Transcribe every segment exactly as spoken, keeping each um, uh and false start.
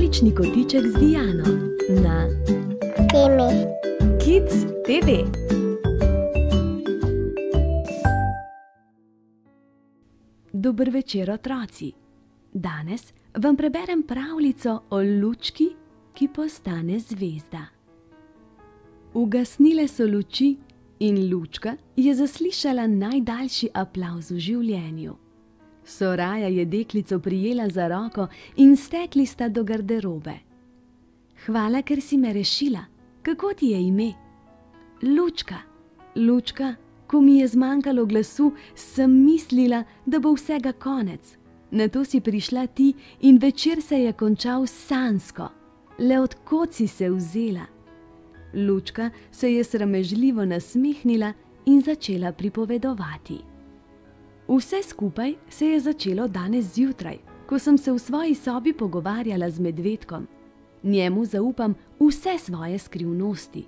Bajčni kotiček z Diano na Temi Kids te ve. Dober večer, otroci! Danes vam preberem pravljico o lučki, ki postane zvezda. Ugasnile so luči in lučka je zaslišala najdaljši aplavz v življenju. Soraja je deklico prijela za roko in stekli sta do garderobe. Hvala, ker si me rešila. Kako ti je ime? Lučka. Lučka, ko mi je zmanjkalo glasu, sem mislila, da bo vsega konec. Nato si prišla ti in večer se je končal sanjsko. Le od kod si se vzela? Lučka se je sramežljivo nasmehnila in začela pripovedovati. Vse skupaj se je začelo danes zjutraj, ko sem se v svoji sobi pogovarjala z medvedkom. Njemu zaupam vse svoje skrivnosti.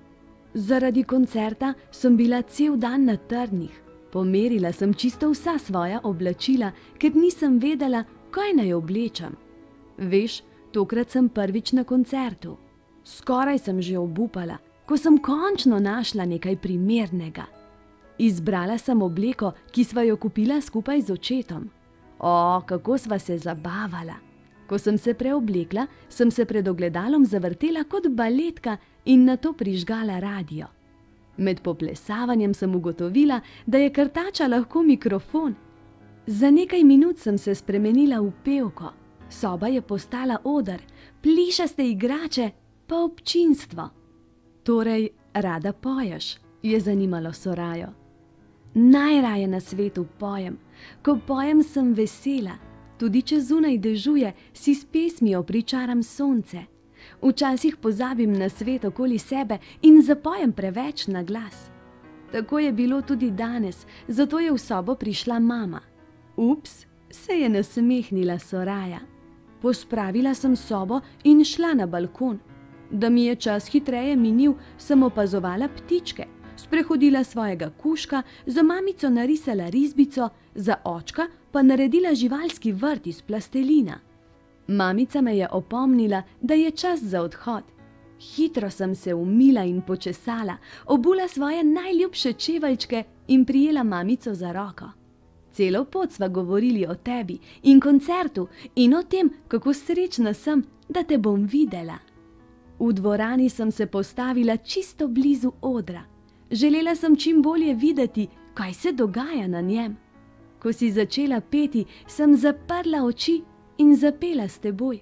Zaradi koncerta sem bila cel dan na trnih. Pomerila sem čisto vsa svoja oblačila, ker nisem vedela, kaj naj oblečem. Veš, tokrat sem prvič na koncertu. Skoraj sem že obupala, ko sem končno našla nekaj primernega. Izbrala sem obleko, ki sva jo kupila skupaj z očetom. O, kako sva se zabavala! Ko sem se preoblekla, sem se pred ogledalom zavrtela kot baletka in nato prižgala radio. Med poplesavanjem sem ugotovila, da je krtača lahko mikrofon. Za nekaj minut sem se spremenila v pevko. Soba je postala oder, plišaste igrače pa občinstvo. Torej, rada poješ, je zanimalo Sorajo. Najraje na svetu pojem. Ko pojem, sem vesela. Tudi če zunaj dežuje, si s pesmijo pričaram sonce. Včasih pozabim na svet okoli sebe in zapojem preveč na glas. Tako je bilo tudi danes, zato je v sobo prišla mama. Ups, se je nasmehnila Soraja. Pospravila sem sobo in šla na balkon. Da mi je čas hitreje minil, sem opazovala ptičke. Sprehodila svojega kužka, za mamico narisala risbico, za očka pa naredila živalski vrt iz plastelina. Mamica me je opomnila, da je čas za odhod. Hitro sem se umila in počesala, obula svoje najljubše čeveljčke in prijela mamico za roko. Celo pot sva govorili o tebi in koncertu in o tem, kako srečna sem, da te bom videla. V dvorani sem se postavila čisto blizu odra. Želela sem čim bolje videti, kaj se dogaja na njem. Ko si začela peti, sem zaprla oči in zapela s teboj.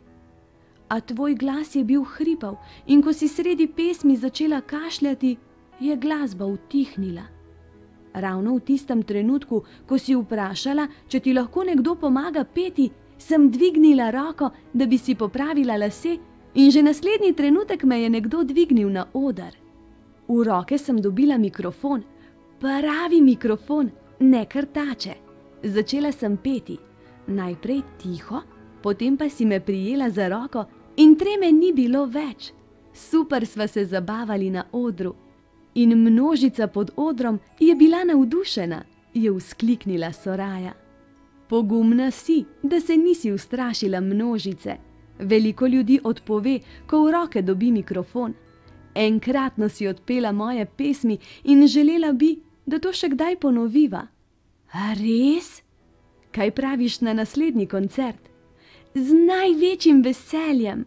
A tvoj glas je bil hripav in ko si sredi pesmi začela kašljati, je glasba utihnila. Ravno v tistem trenutku, ko si vprašala, če ti lahko nekdo pomaga peti, sem dvignila roko, da bi si popravila lase, in že naslednji trenutek me je nekdo dvignil na oder. V roke sem dobila mikrofon, pravi mikrofon, ne krtače. Začela sem peti, najprej tiho, potem pa si me prijela za roko in treme ni bilo več. Super sva se zabavali na odru. In množica pod odrom je bila navdušena, je vzkliknila Soraja. Pogumna si, da se nisi ustrašila množice. Veliko ljudi odpove, ko v roke dobi mikrofon. Enkratno si odpela moje pesmi in želela bi, da to še kdaj ponoviva. A res? Kaj praviš na naslednji koncert? Z največjim veseljem!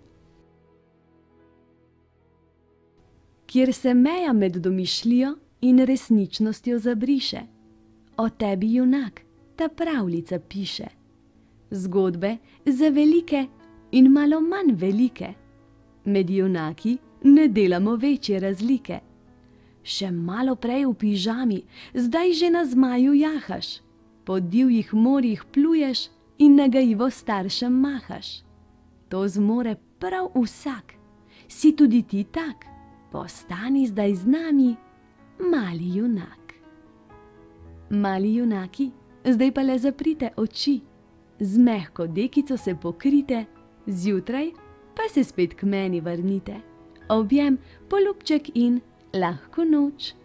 Kjer se meja med domišljijo in resničnostjo zabriše. O tebi, junak, ta pravljica piše. Zgodbe za velike in malo manj velike. Med junaki ne delamo večje razlike. Še malo prej v pižami, zdaj že na zmaju jahaš. Po divjih morjih pluješ in nagajivo staršem mahaš. To zmore prav vsak. Si tudi ti tak? Postani zdaj z nami, mali junak. Mali junaki, zdaj pa le zaprite oči. Z mehko dekico se pokrite, zjutraj pa se spet k meni vrnite. Objem, poljubček in lahko noč.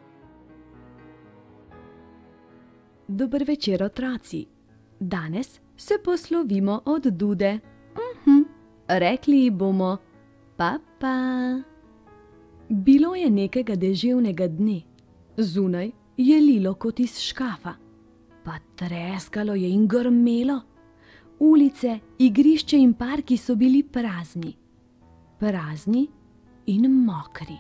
Dober večer, otroci! Danes se poslovimo od Dude. Mhm, rekli ji bomo pa pa. Bilo je nekega deževnega dne. Zunaj je lilo kot iz škafa. Pa treskalo je in grmelo. Ulice, igrišče in parki so bili prazni. Prazni in mokri.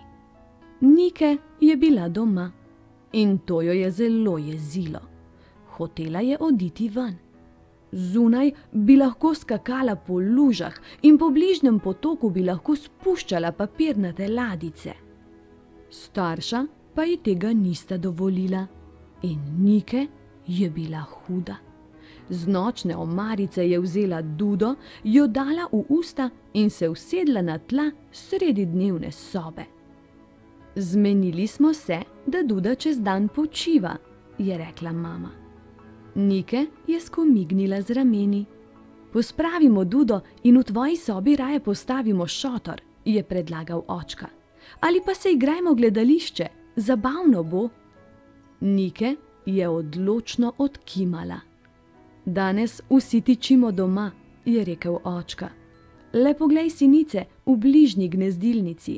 Nike je bila doma in to jo je zelo jezilo. Hotela je oditi ven. Zunaj bi lahko skakala po lužah in po bližnjem potoku bi lahko spuščala papirnate ladice. Starša pa ji tega nista dovolila in Nike je bila huda. Z nočne omarice je vzela Dudo, jo dala v usta in se usedla na tla sredi dnevne sobe. Zmenili smo se, da Duda čez dan počiva, je rekla mama. Nike je skomignila z rameni. Pospravimo Dudo in v tvoji sobi raje postavimo šotor, je predlagal očka. Ali pa se igrajmo gledališče, zabavno bo. Nike je odločno odkimala. Danes vsi tičimo doma, je rekel očka. Le poglej sinice v bližnji gnezdilnici.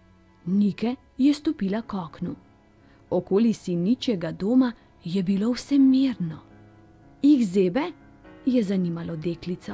Nike je stopila k oknu. Okoli siničjega doma je bilo vse mirno. Ih zebe? Je zanimalo deklico.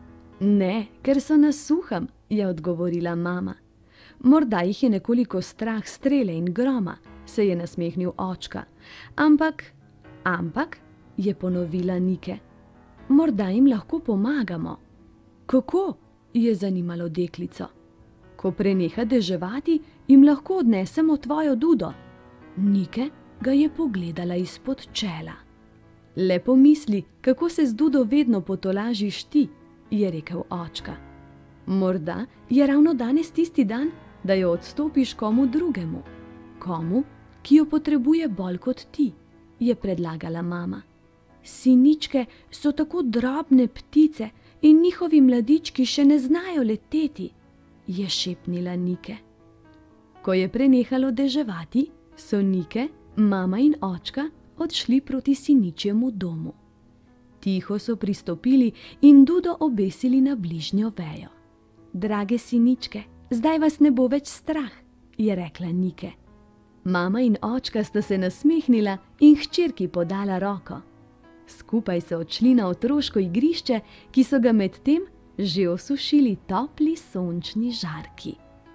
Ne, ker so na suhem, je odgovorila mama. Morda jih je nekoliko strah strele in groma, se je nasmehnil očka. Ampak, ampak, je ponovila Nike. Morda jim lahko pomagamo. Kako? Je zanimalo deklico. Ko preneha deževati, jim lahko odnesemo tvojo Dudo. Nike ga je pogledala izpod čela. Le pomisli, kako se z Dudo vedno potolažiš ti, je rekel očka. Morda je ravno danes tisti dan, da jo odstopiš komu drugemu. Komu, ki jo potrebuje bolj kot ti, je predlagala mama. Siničke so tako drobne ptice in njihovi mladički še ne znajo leteti, je šepnila Nike. Ko je prenehalo deževati, so Nike, mama in očka odšli proti siničjemu domu. Tiho so pristopili in Dudo obesili na bližnjo vejo. Drage siničke, zdaj vas ne bo več strah, je rekla Nike. Mama in očka sta se nasmehnila in hčerki podala roko. Skupaj so odšli na otroško igrišče, ki so ga medtem že osušili topli sončni žarki.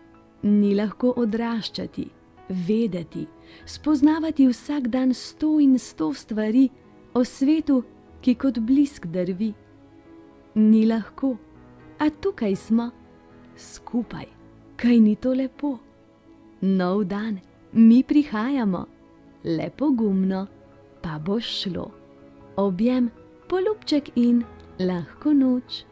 Ni lahko odraščati, vedeti, spoznavati vsak dan sto in sto stvari o svetu, ki kot blisk drvi. Ni lahko, a tukaj smo, skupaj, kaj ni to lepo? Nov dan, mi prihajamo, le pogumno, pa bo šlo. Objem, poljubček in lahko noč.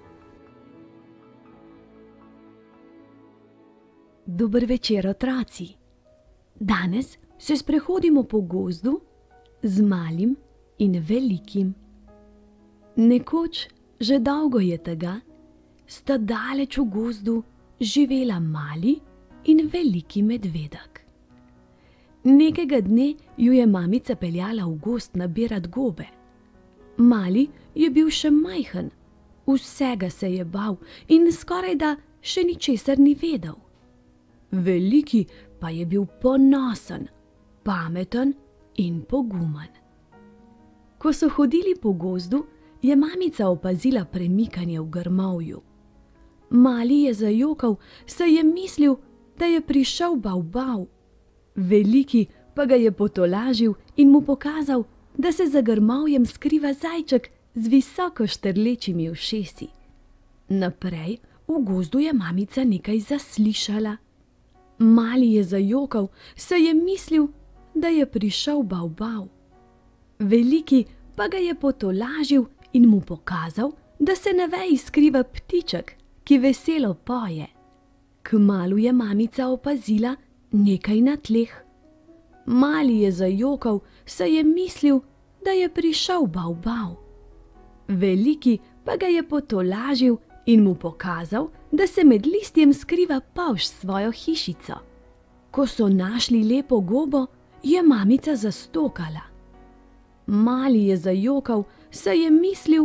Dober večer, otroci. Danes se sprehodimo po gozdu z malim in velikim. Nekoč, že dolgo je tega, sta daleč v gozdu živela mali in veliki medvedek. Nekega dne ju je mamica peljala v gozd nabirat gobe. Mali je bil še majhen, vsega se je bal in skorajda še ničesar ni vedel. Veliki pa je bil ponosen, pameten in pogumen. Ko so hodili po gozdu, je mamica opazila premikanje v grmovju. Mali je zajokal, saj je mislil, da je prišel Bavbav. Veliki pa ga je potolažil in mu pokazal, da se za grmovjem skriva zajček z visoko štrlečimi ušesi. Naprej v gozdu je mamica nekaj zaslišala. Mali je zajokal, saj je mislil, da je prišel Bavbav. Veliki pa ga je potolažil in mu pokazal, da se na veji skriva ptiček, ki veselo poje. Kmalu je mamica opazila nekaj na tleh. Mali je zajokal, saj je mislil, da je prišel Bavbav. Veliki pa ga je potolažil in mu pokazal, da se med listjem skriva pavš s svojo hišico. Ko so našli lepo gobo, je mamica zastokala. Mali je zajokal, saj je mislil,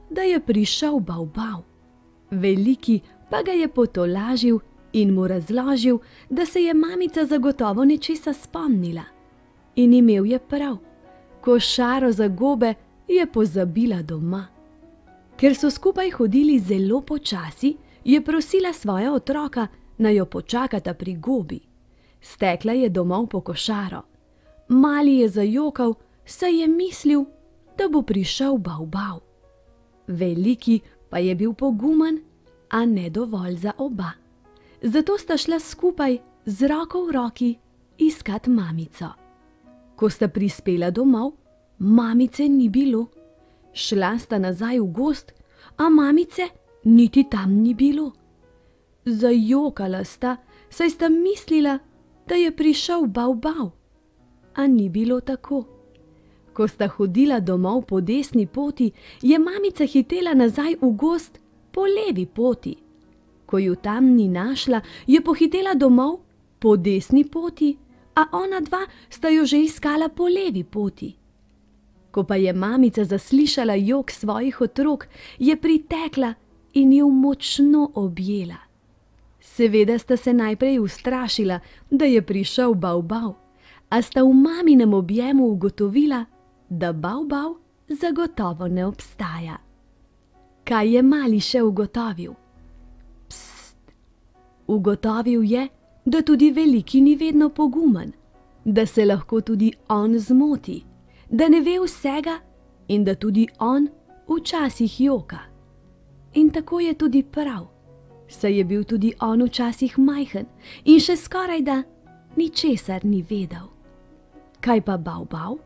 da je prišel Bavbav. Veliki pa ga je potolažil in mu razložil, da se je mamica zagotovo nečesa spomnila. In imel je prav, košaro za gobe je pozabila doma. Ker so skupaj hodili zelo počasi, je prosila svoja otroka, naj jo počakata pri gobi. Stekla je domov po košaro. Mali je zajokal, saj je mislil, da bo prišel Bavbav. Veliki pa je bil pogumen, a ne dovolj za oba. Zato sta šla skupaj z roko v roki iskat mamico. Ko sta prispela domov, mamice ni bilo. Šla sta nazaj v gozd, a mamice niti tam ni bilo. Zajokala sta, saj sta mislila, da je prišel Bavbav. A ni bilo tako. Ko sta hodila domov po desni poti, je mamica hitela nazaj v gozd po levi poti. Ko ju tam ni našla, je pohitela domov po desni poti, a ona dva sta jo že iskala po levi poti. Ko pa je mamica zaslišala jok svojih otrok, je pritekla in ju močno objela. Seveda sta se najprej ustrašila, da je prišel Bavbav, a sta v maminem objemu ugotovila, da Bavbav zagotovo ne obstaja. Kaj je mali še ugotovil? Pst! Ugotovil je, da tudi veliki ni vedno pogumen, da se lahko tudi on zmoti, da ne ve vsega in da tudi on včasih joka. In tako je tudi prav, saj je bil tudi on včasih majhen in še skorajda ničesar ni vedel. Kaj pa Bavbav?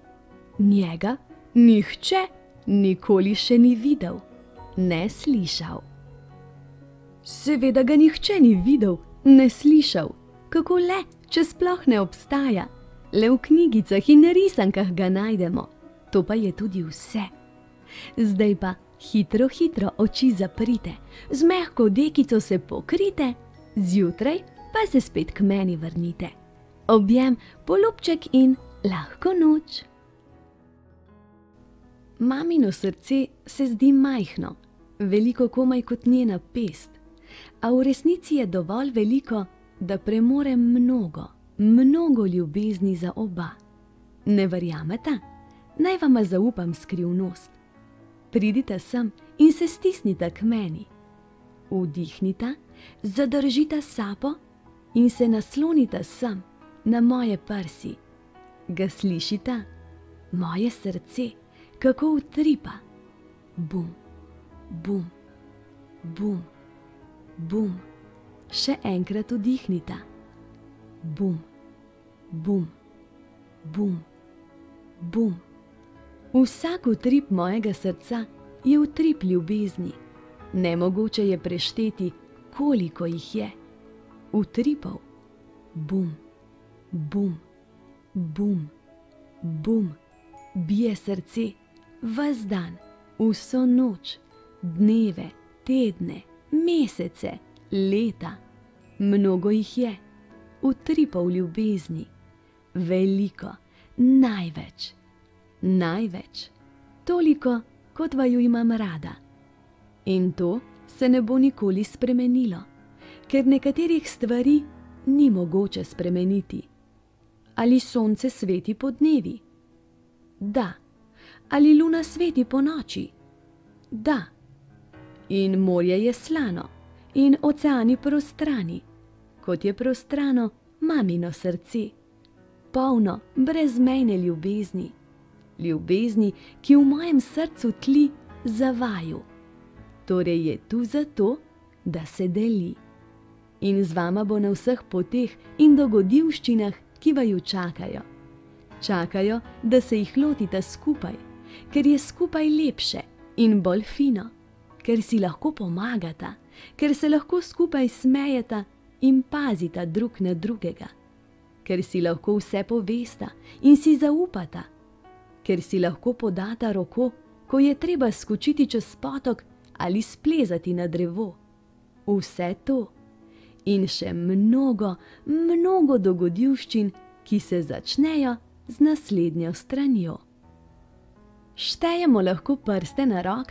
Njega nihče nikoli še ni videl, ne slišal. Seveda ga nihče ni videl, ne slišal, kako le, če sploh ne obstaja. Le v knjigicah in risankah ga najdemo, to pa je tudi vse. Zdaj pa hitro, hitro oči zaprite, z mehko dekico se pokrite, zjutraj pa se spet k meni vrnite. Objem, polubček in lahko noč. Mamino srce se zdi majhno, veliko komaj kot njena pest, a v resnici je dovolj veliko, da premore mnogo, mnogo ljubezni za oba. Ne verjameta? Naj vama zaupam skrivnost. Pridita sem in se stisnita k meni. Vdihnita, zadržita sapo in se naslonita sem na moje prsi. Ga slišita? Moje srce, kako utripa. Bum, bum, bum, bum. Še enkrat vdihnita. Bum, bum, bum, bum. Vsak utrip mojega srca je utrip ljubezni. Nemogoče je prešteti, koliko jih je. Utripov. Bum, bum, bum, bum. Bije srce ves dan, vso noč, dneve, tedne, mesece, leta. Mnogo jih je. Utripov ljubezni. Veliko, največ. Največ. Toliko, kot vaju imam rada. In to se ne bo nikoli spremenilo, ker nekaterih stvari ni mogoče spremeniti. Ali sonce sveti podnevi? Da. Ali luna sveti po noči? Da. In morje je slano, in oceani prostrani, kot je prostrano mamino srce, polno brezmejne ljubezni, ljubezni, ki v mojem srcu tli za vaju. Torej je tu zato, da se deli. In z vama bo na vseh poteh in dogodivščinah, ki vaju čakajo. Čakajo, da se jih lotita skupaj, ker je skupaj lepše in bolj fino, ker si lahko pomagata, ker se lahko skupaj smejeta in pazita drug na drugega, ker si lahko vse povesta in si zaupata, ker si lahko podata roko, ko je treba skočiti čez potok ali splezati na drevo. Vse to in še mnogo, mnogo dogodivščin, ki se začnejo z naslednjo stranjo. Štejemo lahko prste na rokah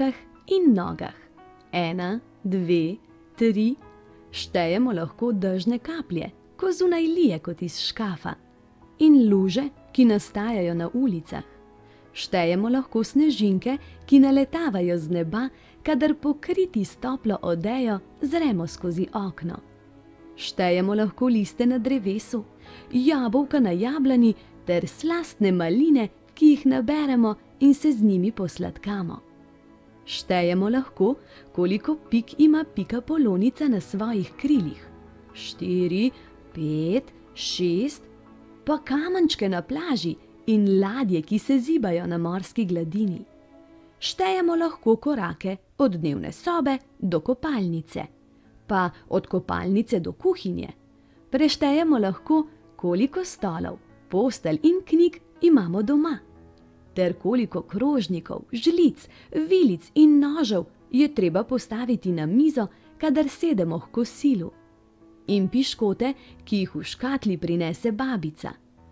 in nogah. Ena, dve, tri. Štejemo lahko dežne kaplje, ko zunaj lije kot iz škafa. In luže, ki nastajajo na ulicah. Štejemo lahko snežinke, ki naletavajo z neba, kadar pokriti s toplo odejo zremo skozi okno. Štejemo lahko liste na drevesu, jabolka na jablani ter slastne maline, ki jih naberemo in se z njimi posladkamo. Štejemo lahko, koliko pik ima pikapolonica na svojih krilih. Štiri, pet, šest, pa kamenčke na plaži in ladje, ki se zibajo na morski gladini. Štejemo lahko korake od dnevne sobe do kopalnice, pa od kopalnice do kuhinje. Preštejemo lahko, koliko stolov, postelj in knjig imamo doma, ter koliko krožnikov, žlic, vilic in nožev je treba postaviti na mizo, kadar sedemo h kosilu. In piškote, ki jih v škatli prinese babica.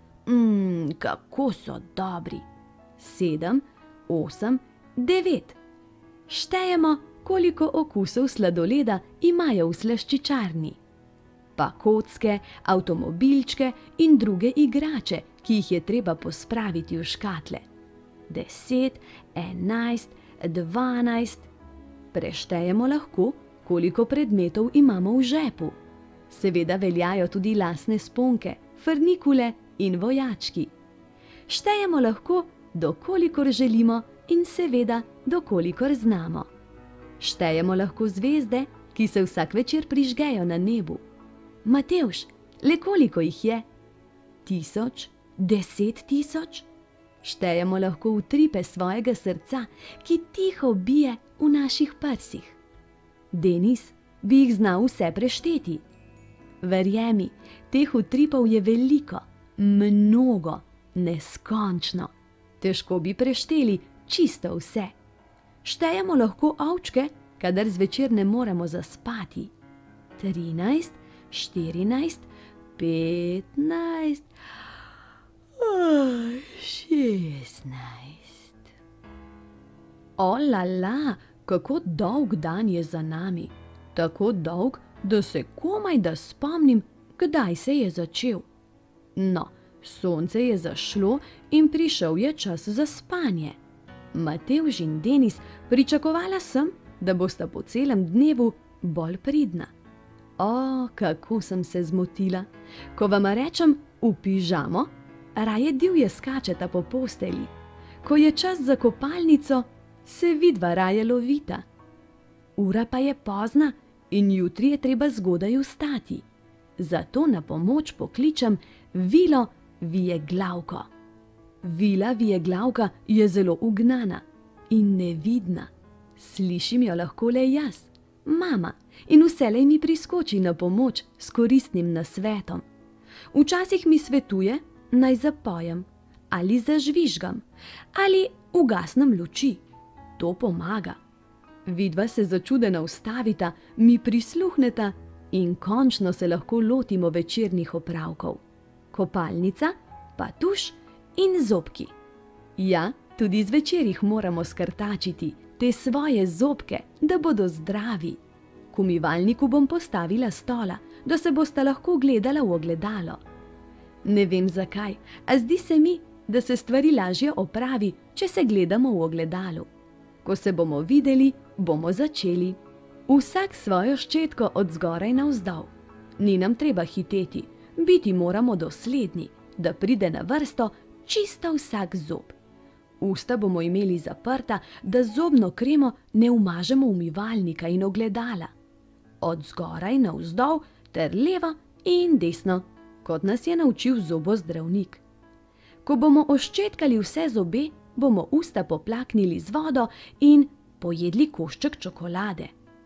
Mmm, kako so dobri. Sedem, osem, devet. Štejemo, koliko okusov sladoleda imajo v slaščičarni. Pa kocke, avtomobilčke in druge igrače, ki jih je treba pospraviti v škatle. Deset, enajst, dvanajst. Preštejemo lahko, koliko predmetov imamo v žepu. Seveda veljajo tudi lasne sponke, frnikule in vojački. Štejemo lahko, dokolikor želimo in seveda, dokolikor znamo. Štejemo lahko zvezde, ki se vsak večer prižgejo na nebu. Matevž, le koliko jih je? Tisoč? Deset tisoč? Štejemo lahko utripe svojega srca, ki tiho bije v naših prsih. Denis bi jih znal vse prešteti. Verjemi, teh utripov je veliko, mnogo, neskončno. Težko bi prešteli čisto vse. Štejemo lahko ovčke, kadar zvečer ne moremo zaspati. Trinajst, štirinajst, petnajst, šestnajst. O la la, kako dolg dan je za nami. Tako dolg, da se komaj da spomnim, kdaj se je začel. No, sonce je zašlo in prišel je čas za spanje. Matevž in Denis, pričakovala sem, da bosta po celem dnevu bolj pridna. O, kako sem se zmotila. Ko vam rečem v pižamo, raje divje skačeta po postelji. Ko je čas za kopalnico, se vidva raje lovita. Ura pa je pozna in jutri je treba zgodaj vstati. Zato na pomoč pokličem Vilo Vijeglavko. Vila Vijeglavka je zelo ugnana in nevidna. Slišim jo lahko le jaz, mama, in vselej mi priskoči na pomoč s koristnim nasvetom. Včasih mi svetuje, naj zapojem, ali zažvižgam, ali ugasnem luči. To pomaga. Vidva se začudena ustavita, mi prisluhneta in končno se lahko lotimo večernih opravkov. Kopalnica, pa tuš in zobki. Ja, tudi zvečer jih moramo skrtačiti, te svoje zobke, da bodo zdravi. K umivalniku bom postavila stola, da se bosta lahko gledala v ogledalo. Ne vem zakaj, a zdi se mi, da se stvari lažje opravi, če se gledamo v ogledalu. Ko se bomo videli, bomo začeli. Vsak svojo ščetko od zgoraj navzdol. Ni nam treba hiteti, biti moramo dosledni, da pride na vrsto čisto vsak zob. Usta bomo imeli zaprta, da zobno kremo ne umažemo umivalnika in ogledala. Od zgoraj navzdol ter levo in desno, kot nas je naučil zobozdravnik. Ko bomo oščetkali vse zobe, bomo usta poplaknili z vodo in pojedli košček čokolade.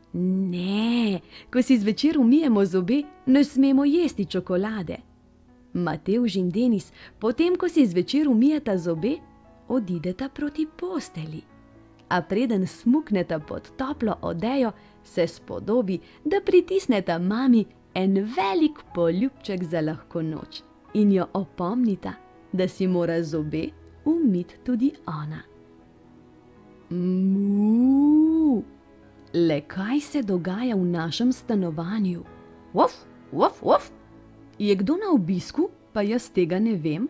Ne, ko si zvečer umijemo zobe, ne smemo jesti čokolade. Matevž in Denis, potem ko si zvečer umijeta zobe, odideta proti posteli. A preden smukneta pod toplo odejo, se spodobi, da pritisneta mami en velik poljubček za lahko noč in jo opomnita, da si mora zobe umiti tudi ona. Mu, Le kaj se dogaja v našem stanovanju? Uf, uf, uf. Je kdo na obisku, pa jaz tega ne vem?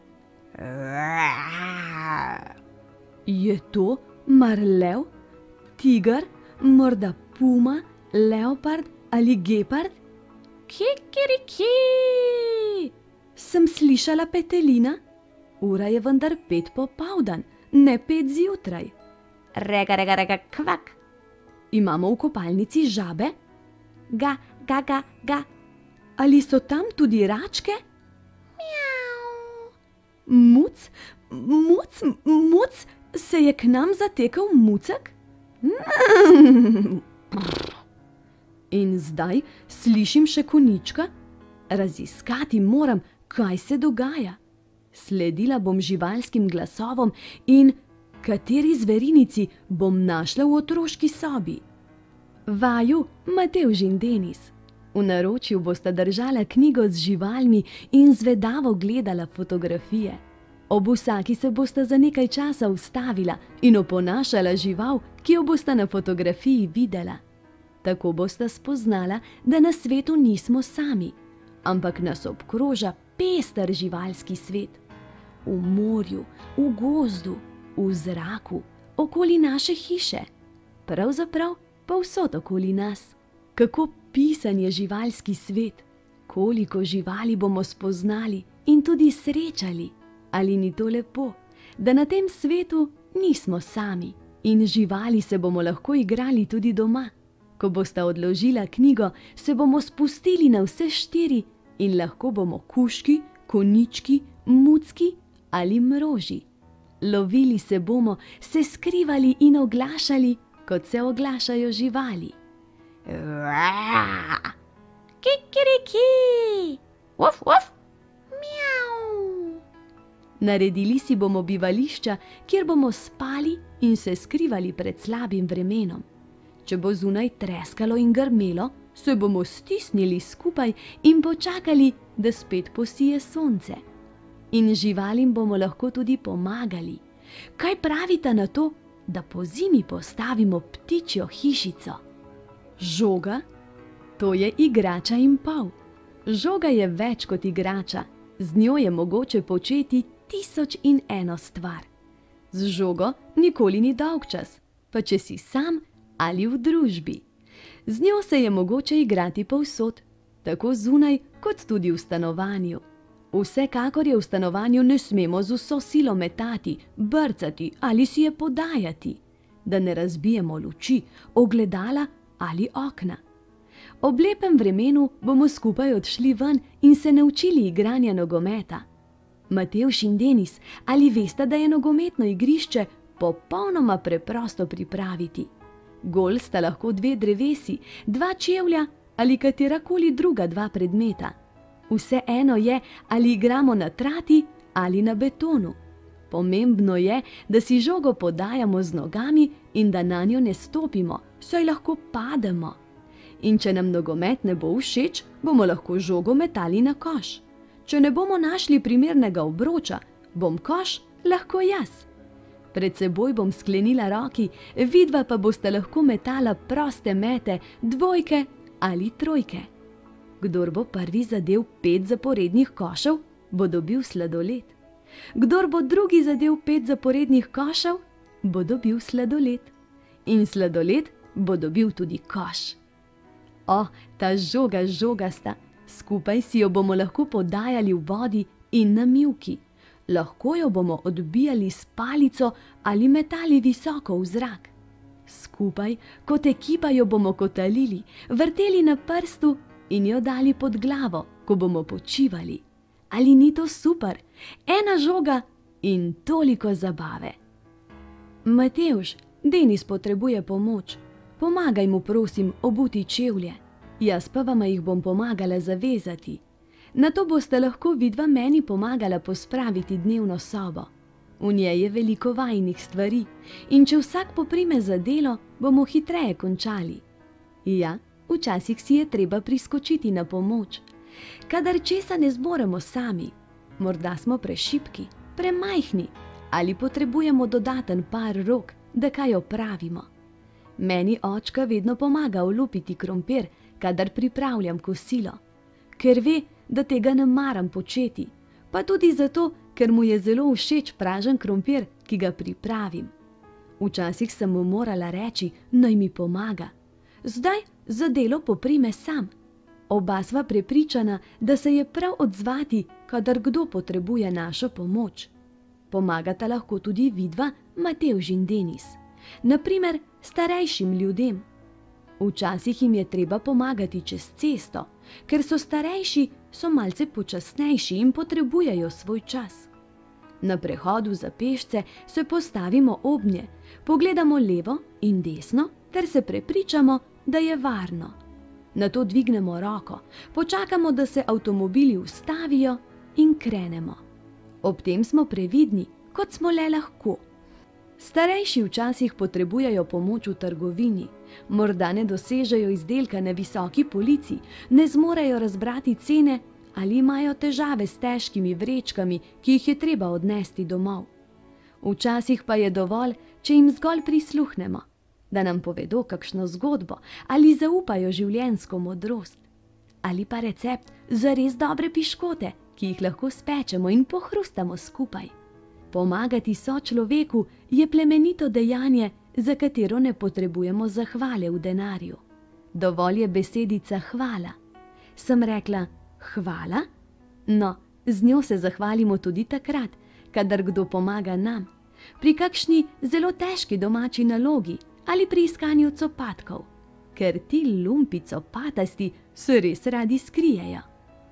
Je to mar lev, tiger, morda puma, leopard ali gepard? Kikiriki! Sem slišala petelina? Ura je vendar pet popoldan, ne pet zjutraj. Rega, rega, rega, kvak. Imamo v kopalnici žabe? Ga, ga, ga, ga. Ali so tam tudi račke? Mjau. Muc, muc, muc, se je k nam zatekel mucek? In zdaj slišim še konjička? Raziskati moram, kaj se dogaja. Sledila bom živalskim glasovom in kateri zverinici bom našla v otroški sobi. Vaju, Matevž in Denis. V naročju bosta držala knjigo z živalmi in zvedavo gledala fotografije. Ob vsaki se bosta za nekaj časa ustavila in oponašala žival, ki jo bosta na fotografiji videla. Tako bosta spoznala, da na svetu nismo sami, ampak nas obkroža pester živalski svet. V morju, v gozdu, v zraku, okoli naše hiše, pravzaprav povsod okoli nas. Kako pisan je živalski svet, koliko živali bomo spoznali in tudi srečali. Ali ni to lepo, da na tem svetu nismo sami in živali se bomo lahko igrali tudi doma. Ko bosta odložila knjigo, se bomo spustili na vse štiri in lahko bomo kužki, konjički, mucki ali mroži. Lovili se bomo, se skrivali in oglašali, kot se oglašajo živali. Kikiriki! Uf, uf! Mjau! Naredili si bomo bivališča, kjer bomo spali in se skrivali pred slabim vremenom. Če bo zunaj treskalo in grmelo, se bomo stisnili skupaj in počakali, da spet posije sonce. In živalim bomo lahko tudi pomagali. Kaj pravite na to, da po zimi postavimo ptičjo hišico? Žoga? To je igrača in pol. Žoga je več kot igrača. Z njo je mogoče početi tisoč in eno stvar. Z žogo nikoli ni dolgčas, pa če si sam ali v družbi. Z njo se je mogoče igrati povsod, tako zunaj kot tudi v stanovanju. Vsekakor je v stanovanju ne smemo z vso silo metati, brcati ali si je podajati, da ne razbijemo luči, ogledala ali okna. Ob lepem vremenu bomo skupaj odšli ven in se naučili igranja nogometa. Matevž in Denis, ali veste, da je nogometno igrišče popolnoma preprosto pripraviti? Gol sta lahko dve drevesi, dva čevlja ali katerakoli druga dva predmeta. Vseeno je, ali igramo na trati ali na betonu. Pomembno je, da si žogo podajamo z nogami in da nanjo ne stopimo, saj lahko pademo. In če nam nogomet ne bo všeč, bomo lahko žogo metali na koš. Če ne bomo našli primernega obroča, bom koš lahko jaz. Pred seboj bom sklenila roki, vidva pa boste lahko metala proste mete, dvojke ali trojke. Kdor bo prvi zadel pet zaporednih košev, bo dobil sladoled. Kdor bo drugi zadel pet zaporednih košev, bo dobil sladoled. In sladoled bo dobil tudi koš. O, ta žoga žogasta, skupaj si jo bomo lahko podajali v vodi in na mivki. Lahko jo bomo odbijali s palico ali metali visoko v zrak. Skupaj, kot ekipa jo bomo kotalili, vrteli na prstu in jo dali pod glavo, ko bomo počivali. Ali ni to super? Ena žoga in toliko zabave. Matevž, Denis potrebuje pomoč. Pomagaj mu, prosim, obuti čevlje. Jaz pa vama jih bom pomagala zavezati. Nato boste lahko vidva meni pomagala pospraviti dnevno sobo. V njej je veliko vajnih stvari in če vsak poprime za delo, bomo hitreje končali. Ja, včasih si je treba priskočiti na pomoč. Kadar česa ne zmoremo sami, morda smo prešibki, premajhni ali potrebujemo dodaten par rok, da kaj opravimo. Meni očka vedno pomaga olupiti krompir, kadar pripravljam kosilo, ker ve, da tega ne maram početi, pa tudi zato, ker mu je zelo všeč pražen krompir, ki ga pripravim. Včasih sem mu morala reči, naj mi pomaga. Zdaj za delo poprime sam. Oba sva prepričana, da se je prav odzvati, kadar kdo potrebuje našo pomoč. Pomagata lahko tudi vidva, Matevž in Denis. Na primer, starejšim ljudem. Včasih jim je treba pomagati čez cesto, ker so starejši, so malce počasnejši in potrebujejo svoj čas. Na prehodu za pešce se postavimo obnje, pogledamo levo in desno ter se prepričamo, da je varno. Nato dvignemo roko, počakamo, da se avtomobili ustavijo in krenemo. Ob tem smo previdni, kot smo le lahko. Starejši včasih potrebujejo pomoč v trgovini, morda ne dosežejo izdelka na visoki polici, ne zmorejo razbrati cene ali imajo težave s težkimi vrečkami, ki jih je treba odnesti domov. Včasih pa je dovolj, če jim zgolj prisluhnemo, da nam povedo kakšno zgodbo ali zaupajo življenjsko modrost. Ali pa recept za res dobre piškote, ki jih lahko spečemo in pohrustamo skupaj. Pomagati sočloveku je plemenito dejanje, za katero ne potrebujemo zahvale v denarju. Dovolj je besedica hvala. Sem rekla hvala? No, z njo se zahvalimo tudi takrat, kadar kdo pomaga nam, pri kakšni zelo težki domači nalogi ali pri iskanju copatkov, ker ti lumpi copatasti se res radi skrijejo.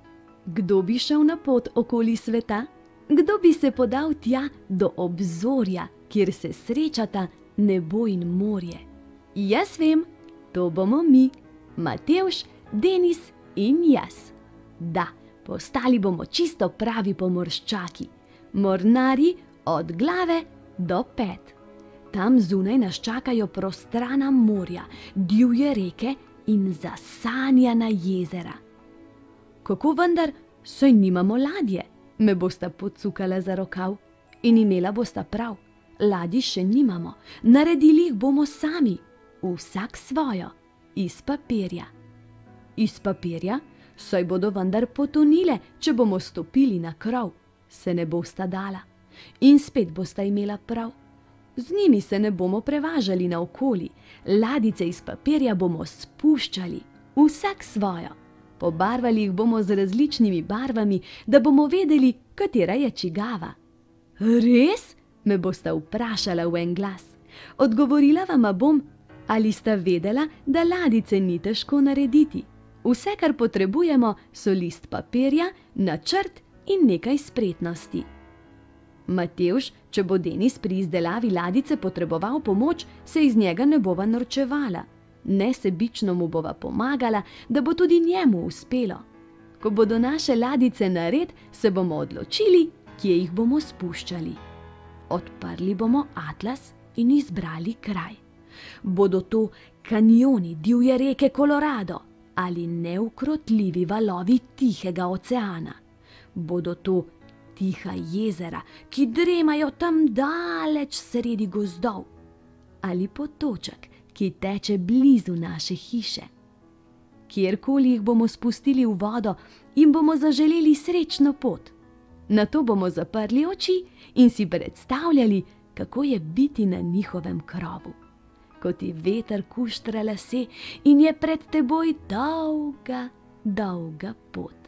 Kdo bi šel na pot okoli sveta? Kdo bi se podal tja do obzorja, kjer se srečata nebo in morje? Jaz vem, to bomo mi, Matevž, Denis in jaz. Da, postali bomo čisto pravi pomorščaki, mornarji od glave do pet. Tam zunaj nas čakajo prostrana morja, divje reke in zasanjana jezera. Kako vendar, saj nimamo ladje? Me bosta pocukala za rokav in imela bosta prav. Ladij še nimamo, naredili jih bomo sami, vsak svojo, iz papirja. Iz papirja? Saj bodo vendar potonile, če bomo stopili na krov, se ne bosta dala. In spet bosta imela prav. Z njimi se ne bomo prevažali naokoli, ladice iz papirja bomo spuščali, vsak svojo. Pobarvali jih bomo z različnimi barvami, da bomo vedeli, katera je čigava. Res? Me bosta vprašala v en glas. Odgovorila vama bom, ali sta vedela, da ladice ni težko narediti. Vse, kar potrebujemo, so list papirja, načrt in nekaj spretnosti. Matevž, če bo Denis pri izdelavi ladice potreboval pomoč, se iz njega ne bova norčevala. Nesebično mu bova pomagala, da bo tudi njemu uspelo. Ko bodo naše ladice nared, se bomo odločili, kje jih bomo spuščali. Odprli bomo atlas in izbrali kraj. Bodo to kanjoni divje reke Colorado ali neukrotljivi valovi Tihega oceana? Bodo to tiha jezera, ki dremajo tam daleč sredi gozdov? Ali potoček, ki teče blizu naše hiše? Kjerkoli jih bomo spustili v vodo, jim bomo zaželeli srečno pot. Nato bomo zaprli oči in si predstavljali, kako je biti na njihovem krovu. Ko ti veter kuštra lase in je pred teboj dolga, dolga pot.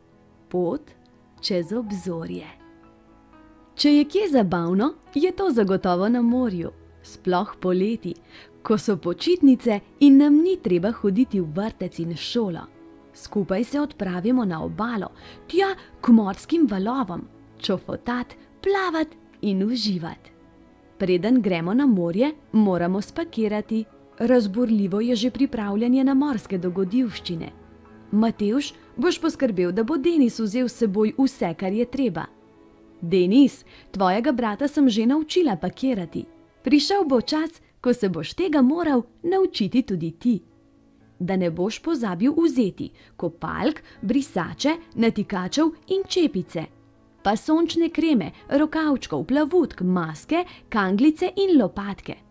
Pot čez obzorje. Če je kje zabavno, je to zagotovo na morju, sploh poleti, ko so počitnice in nam ni treba hoditi v vrtec in šolo. Skupaj se odpravimo na obalo, tja k morskim valovom, čofotat, plavat in uživat. Preden gremo na morje, moramo spakirati. Razburljivo je že pripravljanje na morske dogodivščine. Matevž, boš poskrbel, da bo Denis vzel s seboj vse, kar je treba. Denis, tvojega brata sem že naučila pakirati. Prišel bo čas, ko se boš tega moral naučiti tudi ti. Da ne boš pozabil vzeti kopalk, brisače, natikačev in čepice, pa sončne kreme, rokavčkov, plavutk, maske, kanglice in lopatke.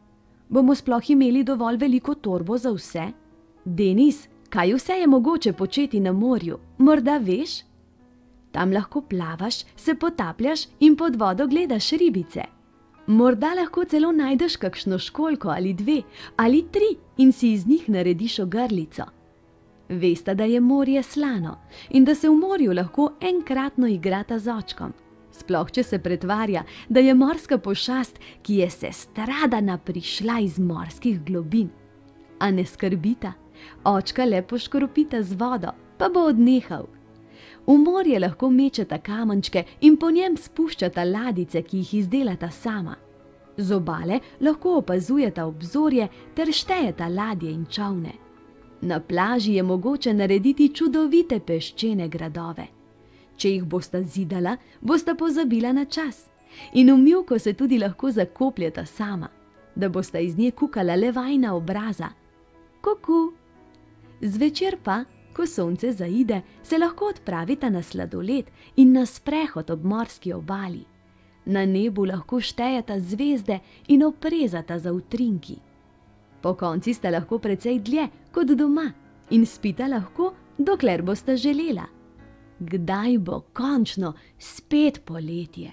Bomo sploh imeli dovolj veliko torbo za vse? Denis, kaj vse je mogoče početi na morju? Morda veš? Tam lahko plavaš, se potapljaš in pod vodo gledaš ribice. Morda lahko celo najdeš kakšno školjko ali dve, ali tri in si iz njih narediš ogrlico. Vesta, da je morje slano in da se v morju lahko enkratno igrata z očkom. Sploh, če se pretvarja, da je morska pošast, ki je sestradana prišla iz morskih globin. A ne skrbita, očka le poškropita z vodo, pa bo odnehal. V morje lahko mečeta kamenčke in po njem spuščata ladice, ki jih izdelata sama. Z obale lahko opazujeta obzorje ter štejeta ladje in čolne. Na plaži je mogoče narediti čudovite peščene gradove. Če jih bosta zidala, bosta pozabila na čas. In v mivko se tudi lahko zakopljeta sama, da bosta iz nje kukala le vajina obraza. Kuku! Zvečer pa, ko sonce zaide, se lahko odpravita na sladoled in na sprehod ob morski obali. Na nebu lahko štejeta zvezde in oprezata za utrinki. Pokonci sta lahko precej dlje kot doma in spita lahko, dokler bosta želela. Kdaj bo končno spet poletje?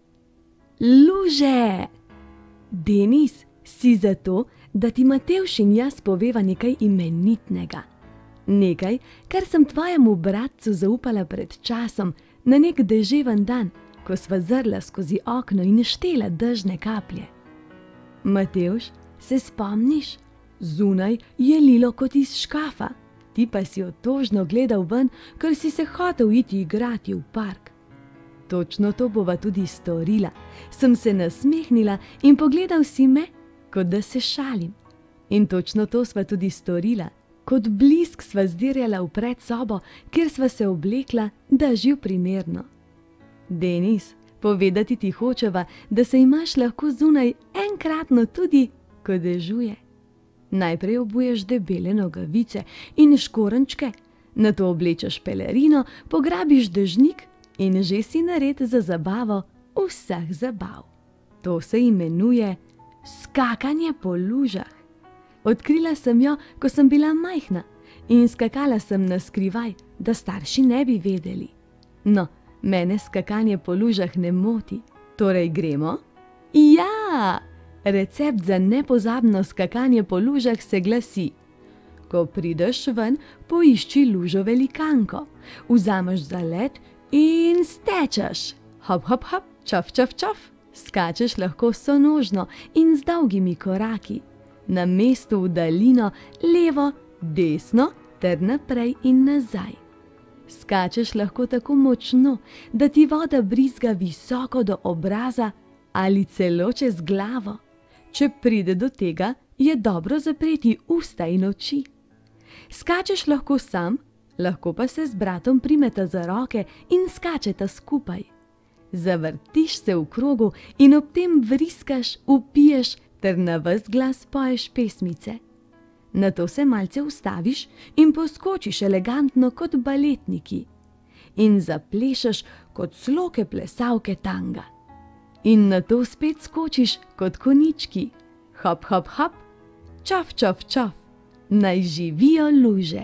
Luže! Denis, si zato, da ti Matevž in jaz poveva nekaj imenitnega. Nekaj, kar sem tvojemu bratcu zaupala pred časom na nek deževen dan, ko sva zrla skozi okno in štela dežne kaplje. Matevž, se spomniš? Zunaj je lilo kot iz škafa, ti pa si otožno gledal ven, ker si se hotel iti igrati v park. Točno to bova tudi storila, sem se nasmehnila in pogledal si me, kot da se šalim. In točno to sva tudi storila, kot blisk sva zdirjala v predsobo, kjer sva se oblekla, da živ primerno. Denis, povedati ti hočeva, da se imaš lahko zunaj enkratno tudi, ko dežuje. Najprej obuješ debele nogavice in škorenčke, nato oblečeš pelerino, pograbiš dežnik in že si nared za zabavo vseh zabav. To se imenuje skakanje po lužah. Odkrila sem jo, ko sem bila majhna in skakala sem na skrivaj, da starši ne bi vedeli. No, mene skakanje po lužah ne moti. Torej gremo? Ja! Recept za nepozabno skakanje po lužah se glasi: ko prideš ven, poišči lužo velikanko, vzameš zalet in stečeš. Hop, hop, hop, čof, čof, čof. Skačeš lahko sonožno in z dolgimi koraki. Na mestu v daljino, levo, desno ter naprej in nazaj. Skačeš lahko tako močno, da ti voda brizga visoko do obraza ali celo čez glavo. Če pride do tega, je dobro zapreti usta in oči. Skačeš lahko sam, lahko pa se z bratom primeta za roke in skačeta skupaj. Zavrtiš se v krogu in ob tem vriskaš, vpiješ ter na ves glas poješ pesmice. Nato se malce ustaviš in poskočiš elegantno kot baletniki. In zaplešeš kot sloke plesalke tanga. In nato spet skočiš kot konjički. Hop, hop, hop, čof, čof, čof, naj živijo luže.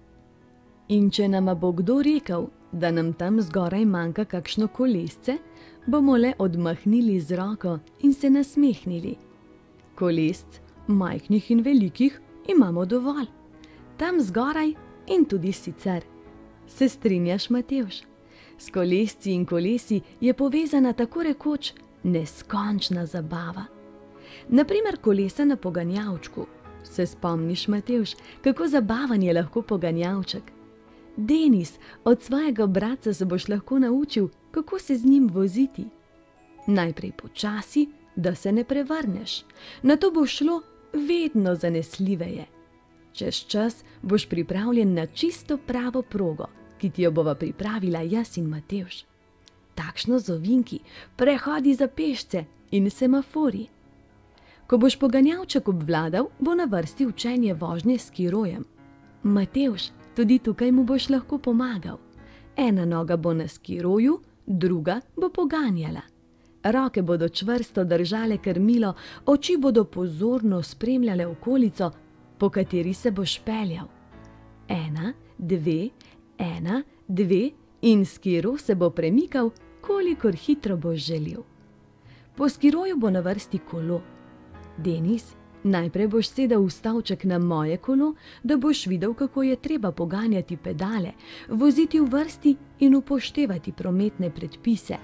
In če nama bo kdo rekel, da nam tam zgoraj manjka kakšno kolesce, bomo le odmahnili z roko in se nasmehnili. Kolesc, majhnih in velikih, imamo dovolj. Tam zgoraj in tudi sicer. Se strinjaš, Matevž? S kolesci in kolesi je povezana tako rekoč neskončna zabava. Naprimer kolesa na poganjavčku. Se spomniš, Matevž, kako zabaven je lahko poganjavček? Denis, od svojega bratca se boš lahko naučil, kako se z njim voziti. Najprej počasi, da se ne prevrneš. Nato bo šlo vedno zanesljiveje. Čez čas boš pripravljen na čisto pravo progo, ki ti jo bova pripravila jaz in Matevž. Takšno z ovinki, prehodi za pešce in semafori. Ko boš poganjavček obvladal, bo na vrsti učenje vožnje s skirojem. Matevž, tudi tukaj mu boš lahko pomagal. Ena noga bo na skiroju, druga bo poganjala. roke bodo čvrsto držale krmilo, oči bodo pozorno spremljale okolico, po kateri se boš peljal. Ena, dve, ena, dve in skiro se bo premikal, kolikor hitro boš želel. Po skiroju bo na vrsti kolo. Denis, najprej boš sedel v stavček na moje kolo, da boš videl, kako je treba poganjati pedale, voziti v vrsti in upoštevati prometne predpise.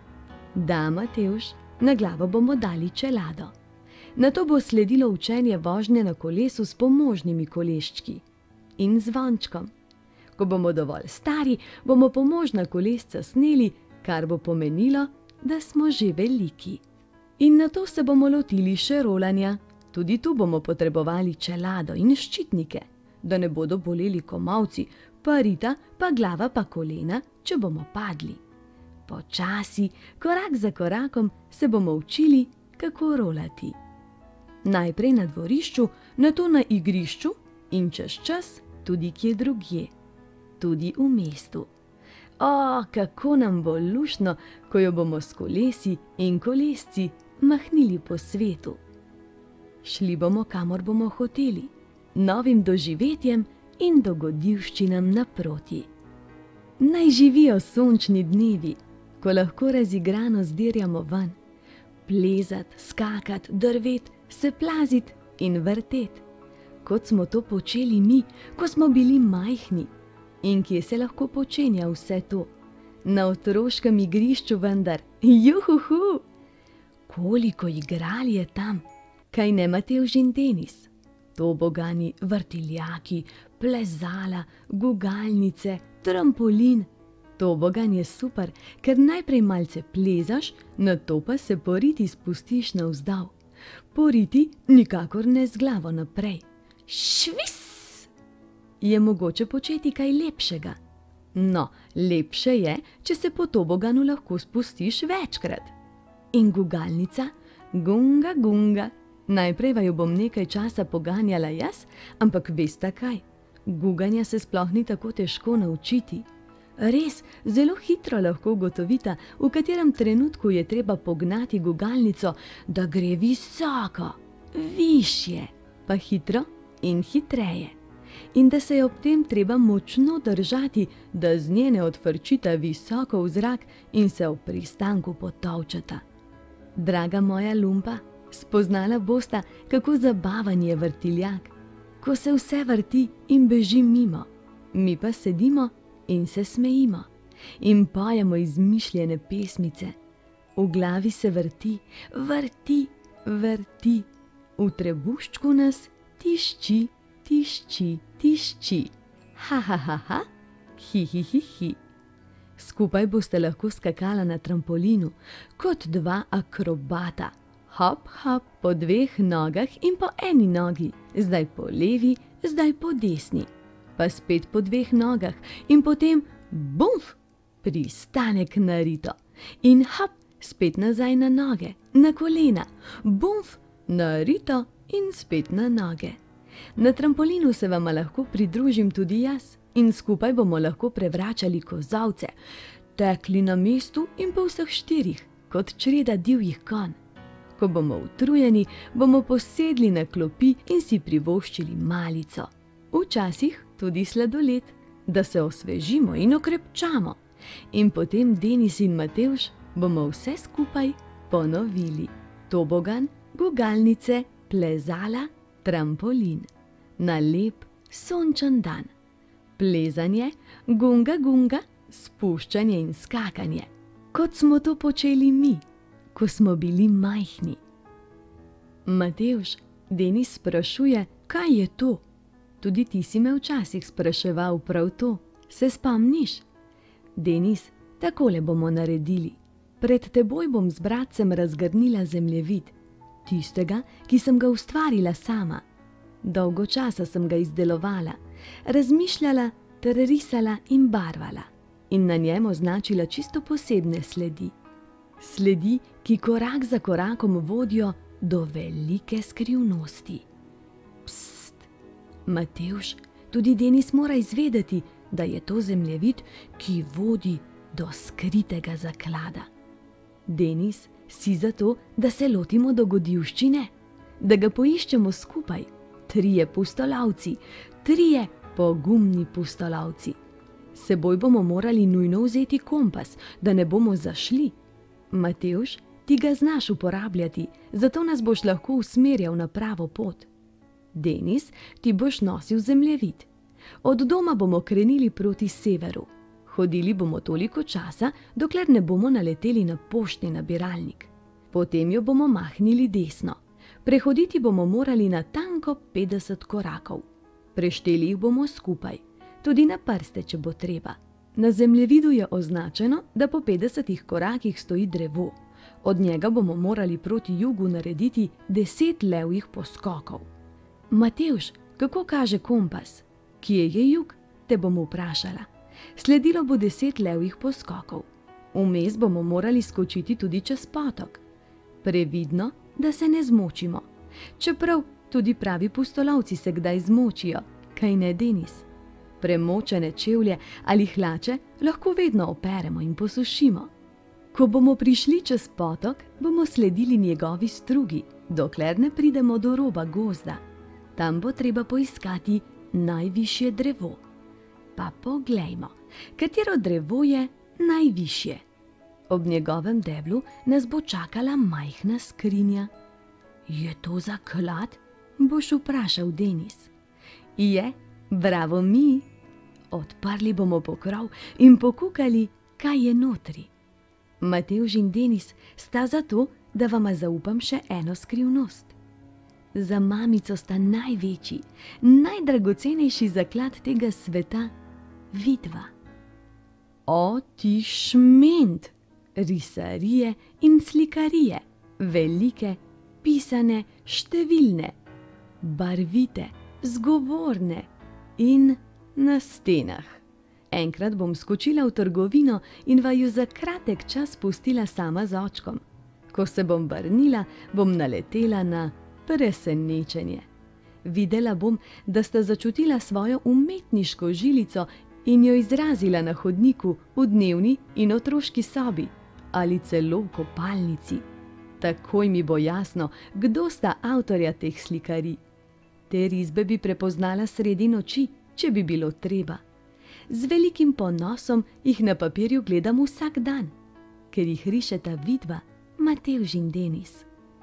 Da, Matevž, na glavo bomo dali čelado. Nato bo sledilo učenje vožnje na kolesu s pomožnimi koleščki in zvončkom. Ko bomo dovolj stari, bomo pomožna kolesca sneli, kar bo pomenilo, da smo že veliki. In nato se bomo lotili še rolanja. Tudi tu bomo potrebovali čelado in ščitnike, da ne bodo boleli komolci, pa rita, pa glava, pa kolena, če bomo padli. Počasi, korak za korakom, se bomo učili, kako rolati. Najprej na dvorišču, nato na igrišču in čez čas tudi kje drugje. Tudi v mestu. O, kako nam bo luštno, ko jo bomo s kolesi in kolesci mahnili po svetu. Šli bomo, kamor bomo hoteli, novim doživetjem in dogodivščinam naproti. Naj živijo sončni dnevi, ko lahko razigrano zdirjamo ven, plezat, skakat, drvet, se plazit in vrtet, kot smo to počeli mi, ko smo bili majhni. In kje se lahko počenja vse to? Na otroškem igrišču vendar, juhuhu! Koliko igral je tam, kaj ne Matevž in Denis? Tobogani, vrtiljaki, plezala, gugalnice, trampolin. Tobogan je super, ker najprej malce plezaš, nato pa se po riti spustiš navzdol. Po riti nikakor ne z glavo naprej. Švis! Je mogoče početi kaj lepšega. No, lepše je, če se po toboganu lahko spustiš večkrat. In gugalnica, gunga, gunga. Najprej vaju bom nekaj časa poganjala jaz, ampak veste kaj? Guganja se sploh ni tako težko naučiti. Res, zelo hitro lahko ugotovita, v katerem trenutku je treba pognati gugalnico, da gre visoko, višje, pa hitro in hitreje. In da se je ob tem treba močno držati, da z nje ne odfrčita visoko v zrak in se ob pristanku potolčeta. Draga moja lumpa, spoznala bosta, kako zabaven je vrtiljak, ko se vse vrti in beži mimo, mi pa sedimo in se smejimo in pojemo izmišljene pesmice. V glavi se vrti, vrti, vrti, v trebuščku nas tišči, tišči, tišči, ha, ha, ha, ha, hi, hi, hi, hi. Skupaj boste lahko skakala na trampolinu, kot dva akrobata. Hop, hop, po dveh nogah in po eni nogi, zdaj po levi, zdaj po desni. Pa spet po dveh nogah in potem bumf, pristanek na rito. In hop, spet nazaj na noge, na kolena, bumf, na rito in spet na noge. Na trampolinu se vama lahko pridružim tudi jaz in skupaj bomo lahko prevračali kozolce, tekli na mestu in po vseh štirih, kot čreda divjih konj. Ko bomo utrujeni, bomo posedli na klopi in si privoščili malico. Včasih tudi sladoled, da se osvežimo in okrepčamo. In potem Denis in Matevž bomo vse skupaj ponovili. Tobogan, gugalnice, plezala, trampolin. Na lep, sončen dan. Plezanje, gunga, gunga, spuščanje in skakanje. Kot smo to počeli mi, ko smo bili majhni. Matevž, Denis sprašuje, kaj je to? Tudi ti si me včasih spraševal prav to. Se spomniš? Denis, takole bomo naredili. Pred teboj bom z bratcem razgrnila zemljevid. Tistega, ki sem ga ustvarila sama. Dolgo časa sem ga izdelovala, razmišljala ter risala in barvala. In na njem označila čisto posebne sledi. Sledi, ki korak za korakom vodijo do velike skrivnosti. Pst, Matevž, tudi Denis mora izvedeti, da je to zemljevid, ki vodi do skritega zaklada. Denis, Si zato, da se lotimo dogodivščine, da ga poiščemo skupaj, trije pustolovci, trije pogumni pustolovci. Seboj bomo morali nujno vzeti kompas, da ne bomo zašli. Matevž, ti ga znaš uporabljati, zato nas boš lahko usmerjal na pravo pot. Denis, ti boš nosil zemljevid. Od doma bomo krenili proti severu. Hodili bomo toliko časa, dokler ne bomo naleteli na poštni nabiralnik. Potem jo bomo mahnili desno. Prehoditi bomo morali na tanko petdeset korakov. Prešteli jih bomo skupaj, tudi na prste, če bo treba. Na zemljevidu je označeno, da po petdesetih korakih stoji drevo. Od njega bomo morali proti jugu narediti deset levjih poskokov. Matevž, kako kaže kompas? Kje je jug? Te bom vprašala. Sledilo bo deset levjih poskokov. Vmes bomo morali skočiti tudi čez potok. Previdno, da se ne zmočimo. Čeprav tudi pravi pustolovci se kdaj zmočijo, kaj ne, Denis? Premočene čevlje ali hlače lahko vedno operemo in posušimo. Ko bomo prišli čez potok, bomo sledili njegovi strugi, dokler ne pridemo do roba gozda. Tam bo treba poiskati najvišje drevo. Pa poglejmo, katero drevo je najvišje. Ob njegovem deblu nas bo čakala majhna skrinja. Je to za klad? Boš vprašal, Denis. Je, bravo mi. Odprli bomo pokrov in pokukali, kaj je notri. Matevž in Denis sta zato, da vama zaupam še eno skrivnost. Za mamico sta največji, najdragocenejši zaklad tega sveta vidva. O, ti šment! Risarije in slikarije, velike, pisane, številne, barvite, zgovorne in na stenah. Enkrat bom skočila v trgovino in vaju za kratek čas pustila sama z očkom. Ko se bom vrnila, bom naletela na presenečenje. Videla bom, da sta začutila svojo umetniško žilico in jo izrazila na hodniku, v dnevni in otroški sobi ali celo v kopalnici. Takoj mi bo jasno, kdo sta avtorja teh slikarij. Te risbe bi prepoznala sredi noči, če bi bilo treba. Z velikim ponosom jih na papirju gledam vsak dan, ker jih rišeta vidva, Matevž in Denis.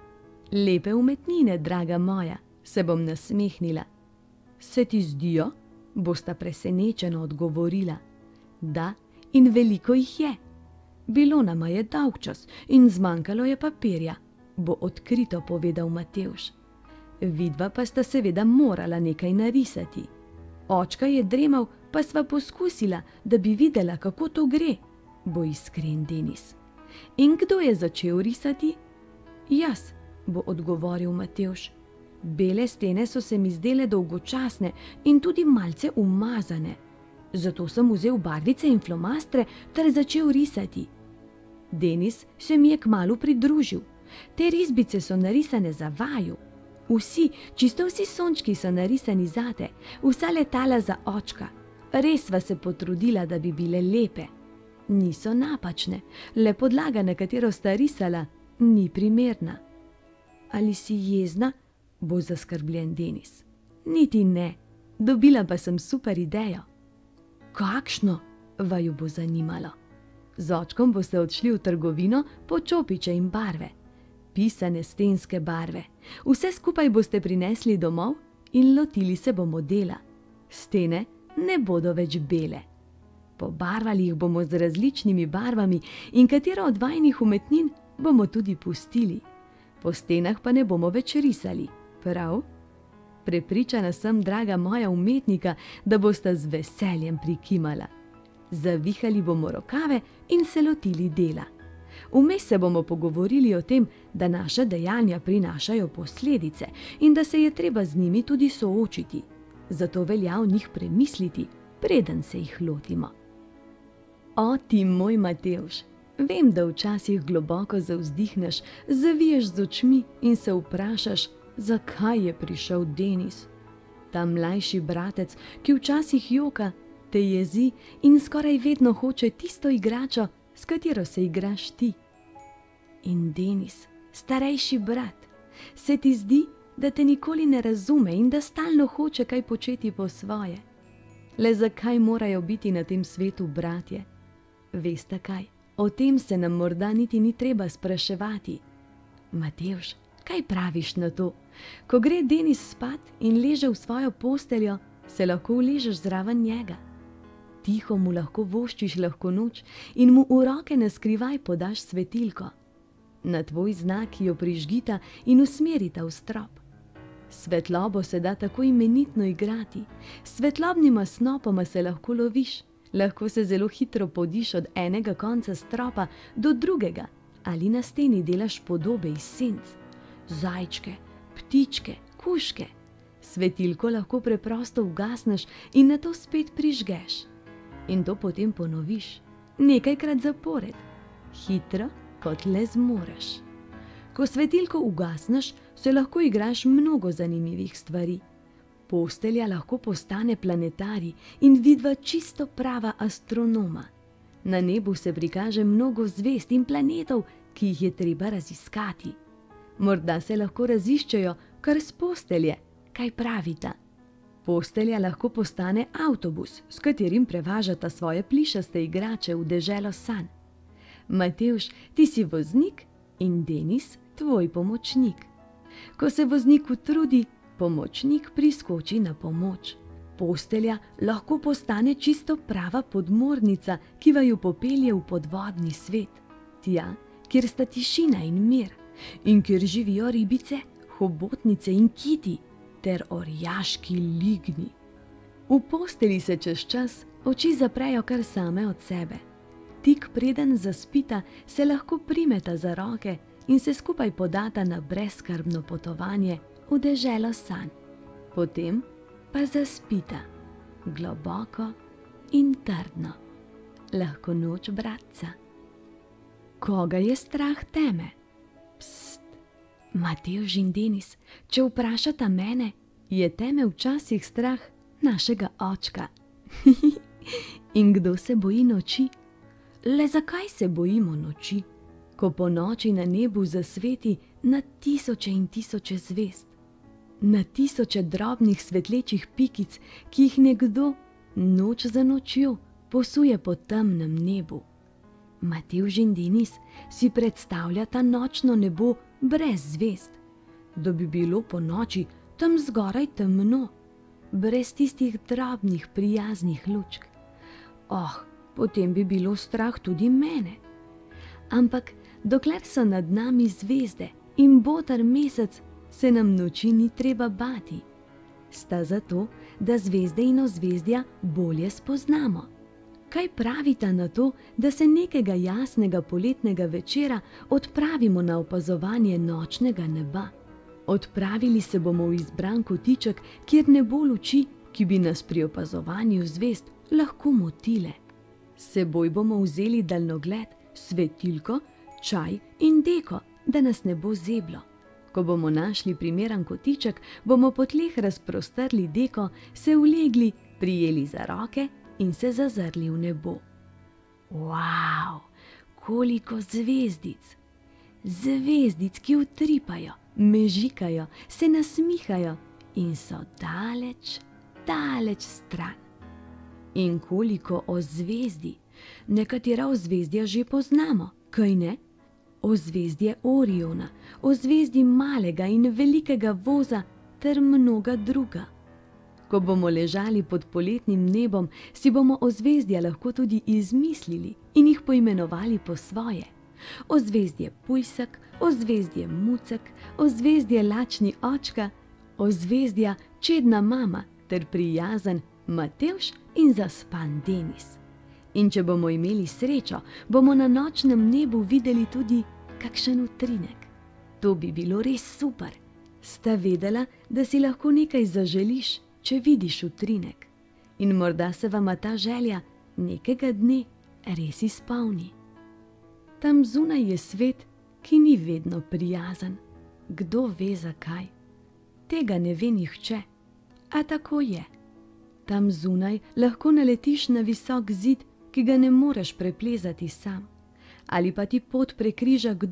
Lepe umetnine, draga moja, se bom nasmehnila. Se ti zdijo? Bosta presenečeno odgovorila. Da, in veliko jih je. Bilo nama je dolgčas in zmanjkalo je papirja, bo odkrito povedal Matevž. Vidva pa sta seveda morala nekaj narisati. Očka je dremal, pa sva poskusila, da bi videla, kako to gre, bo iskren Denis. In kdo je začel risati? Jaz, bo odgovoril Matevž. Bele stene so se mi zdele dolgočasne in tudi malce umazane. Zato sem vzel barvice in flomastre ter začel risati. Denis se mi je kmalu pridružil. Te risbice so narisane za vaju. Vsi, čisto vsi sončki so narisani zate, vsa letala za očka. Res sva se potrudila, da bi bile lepe. Niso napačne, le podlaga, na katero sta risala, ni primerna. Ali si jezna? Bo zaskrbljen Denis. Niti ne, dobila pa sem super idejo. Kakšno? Vaju bo zanimalo. Z očkom boste odšli v trgovino po čopiče in barve. Pisane stenske barve. Vse skupaj boste prinesli domov in lotili se bomo dela. Stene ne bodo več bele. Pobarvali jih bomo z različnimi barvami in katero od vajinih umetnin bomo tudi pustili. Po stenah pa ne bomo več risali. Prav? Prepričana sem, draga moja umetnika, da bosta z veseljem prikimala. Zavihali bomo rokave in se lotili dela. Vmes se bomo pogovorili o tem, da naša dejanja prinašajo posledice in da se je treba z njimi tudi soočiti. Zato velja o njih premisliti, preden se jih lotimo. O, ti moj Matevž, vem, da včasih globoko zavzdihneš, zaviješ z očmi in se vprašaš, zakaj je prišel Denis. Ta mlajši bratec, ki včasih joka, te jezi in skoraj vedno hoče tisto igračo, s katero se igraš ti. In Denis, starejši brat, se ti zdi, da te nikoli ne razume in da stalno hoče kaj početi po svoje. Le zakaj morajo biti na tem svetu bratje? Veste kaj, o tem se nam morda niti ni treba spraševati. Matevž, kaj praviš na to? Ko gre Denis spat in leže v svojo posteljo, se lahko uležeš zraven njega. Tiho mu lahko voščiš lahko noč in mu v roke na skrivaj podaš svetilko. Na tvoj znak jo prižgita in usmerita v strop. Svetlobo se da tako imenitno igrati, s svetlobnima snopoma se lahko loviš, lahko se zelo hitro podiš od enega konca stropa do drugega ali na steni delaš podobe iz senc, zajčke, ptičke, kužke. Svetilko lahko preprosto ugasneš in nato spet prižgeš. In to potem ponoviš, nekajkrat zapored, hitro kot le zmoreš. Ko svetilko ugasneš, se lahko igraš mnogo zanimivih stvari. Postelja lahko postane planetarij in vidva čisto prava astronoma. Na nebu se prikaže mnogo zvezd in planetov, ki jih je treba raziskati. Morda se lahko raziščejo kar s postelje, kaj pravita. Postelja lahko postane avtobus, s katerim prevažata svoje plišaste igrače v deželo sanj. Matevž, ti si voznik in Denis tvoj pomočnik. Ko se voznik utrudi, pomočnik priskoči na pomoč. Postelja lahko postane čisto prava podmornica, ki vaju popelje v podvodni svet. Tja, kjer sta tišina in mir, in kjer živijo ribice, hobotnice in kiti, ter orjaški lignji. V postelji se čez čas oči zaprejo kar same od sebe. Tik preden zaspita, se lahko primeta za roke in se skupaj podata na brezskrbno potovanje v deželo sanj. Potem pa zaspita, globoko in trdno. Lahko noč, bratca. Koga je strah teme? Pst, Matevž in Denis, če vprašata mene, je teme včasih strah našega očka. In kdo se boji noči? Le zakaj se bojimo noči, ko po noči na nebu zasveti na tisoče in tisoče zvezd, na tisoče drobnih svetlečih pikic, ki jih nekdo noč za nočjo posuje po temnem nebu. Matevž in Denis si predstavljata nočno nebo brez zvezd, da bi bilo po noči tam zgoraj temno, brez tistih drobnih prijaznih lučk. Oh, potem bi bilo strah tudi mene. Ampak dokler so nad nami zvezde in boter mesec, se nam noči ni treba bati. Sta zato, da zvezde in ozvezdja bolje spoznamo. Kaj pravita na to, da se nekega jasnega poletnega večera odpravimo na opazovanje nočnega neba? Odpravili se bomo v izbran kotiček, kjer ne bo luči, ki bi nas pri opazovanju zvezd lahko motile. S seboj bomo vzeli daljnogled, svetilko, čaj in deko, da nas ne bo zeblo. Ko bomo našli primeren kotiček, bomo po tleh razprostrli deko, se ulegli, prijeli za roke in se zazrli v nebo. Wow, koliko zvezdic! Zvezdic, ki utripajo, mežikajo, se nasmihajo in so daleč, daleč stran. In koliko ozvezdij, nekatera ozvezdja že poznamo, kaj ne? Ozvezdje Oriona, ozvezdji malega in velikega voza ter mnoga druga. Ko bomo ležali pod poletnim nebom, si bomo ozvezdja lahko tudi izmislili in jih poimenovali po svoje. Ozvezdje Pujsek, ozvezdje Mucek, ozvezdje Lačni očka, ozvezdja Čedna mama ter prijazen Matevž in zaspan Denis. In če bomo imeli srečo, bomo na nočnem nebu videli tudi kakšen utrinek. To bi bilo res super. Sta vedela, da si lahko nekaj zaželiš, če vidiš utrinek. In morda se vama ta želja nekega dne res izpolni. Tam zunaj je svet, ki ni vedno prijazen. Kdo ve zakaj? Tega ne ve nihče, a tako je. Tam zunaj lahko naletiš na visok zid, ki ga ne moreš preplezati sam. Ali pa ti pot prekriža kdo,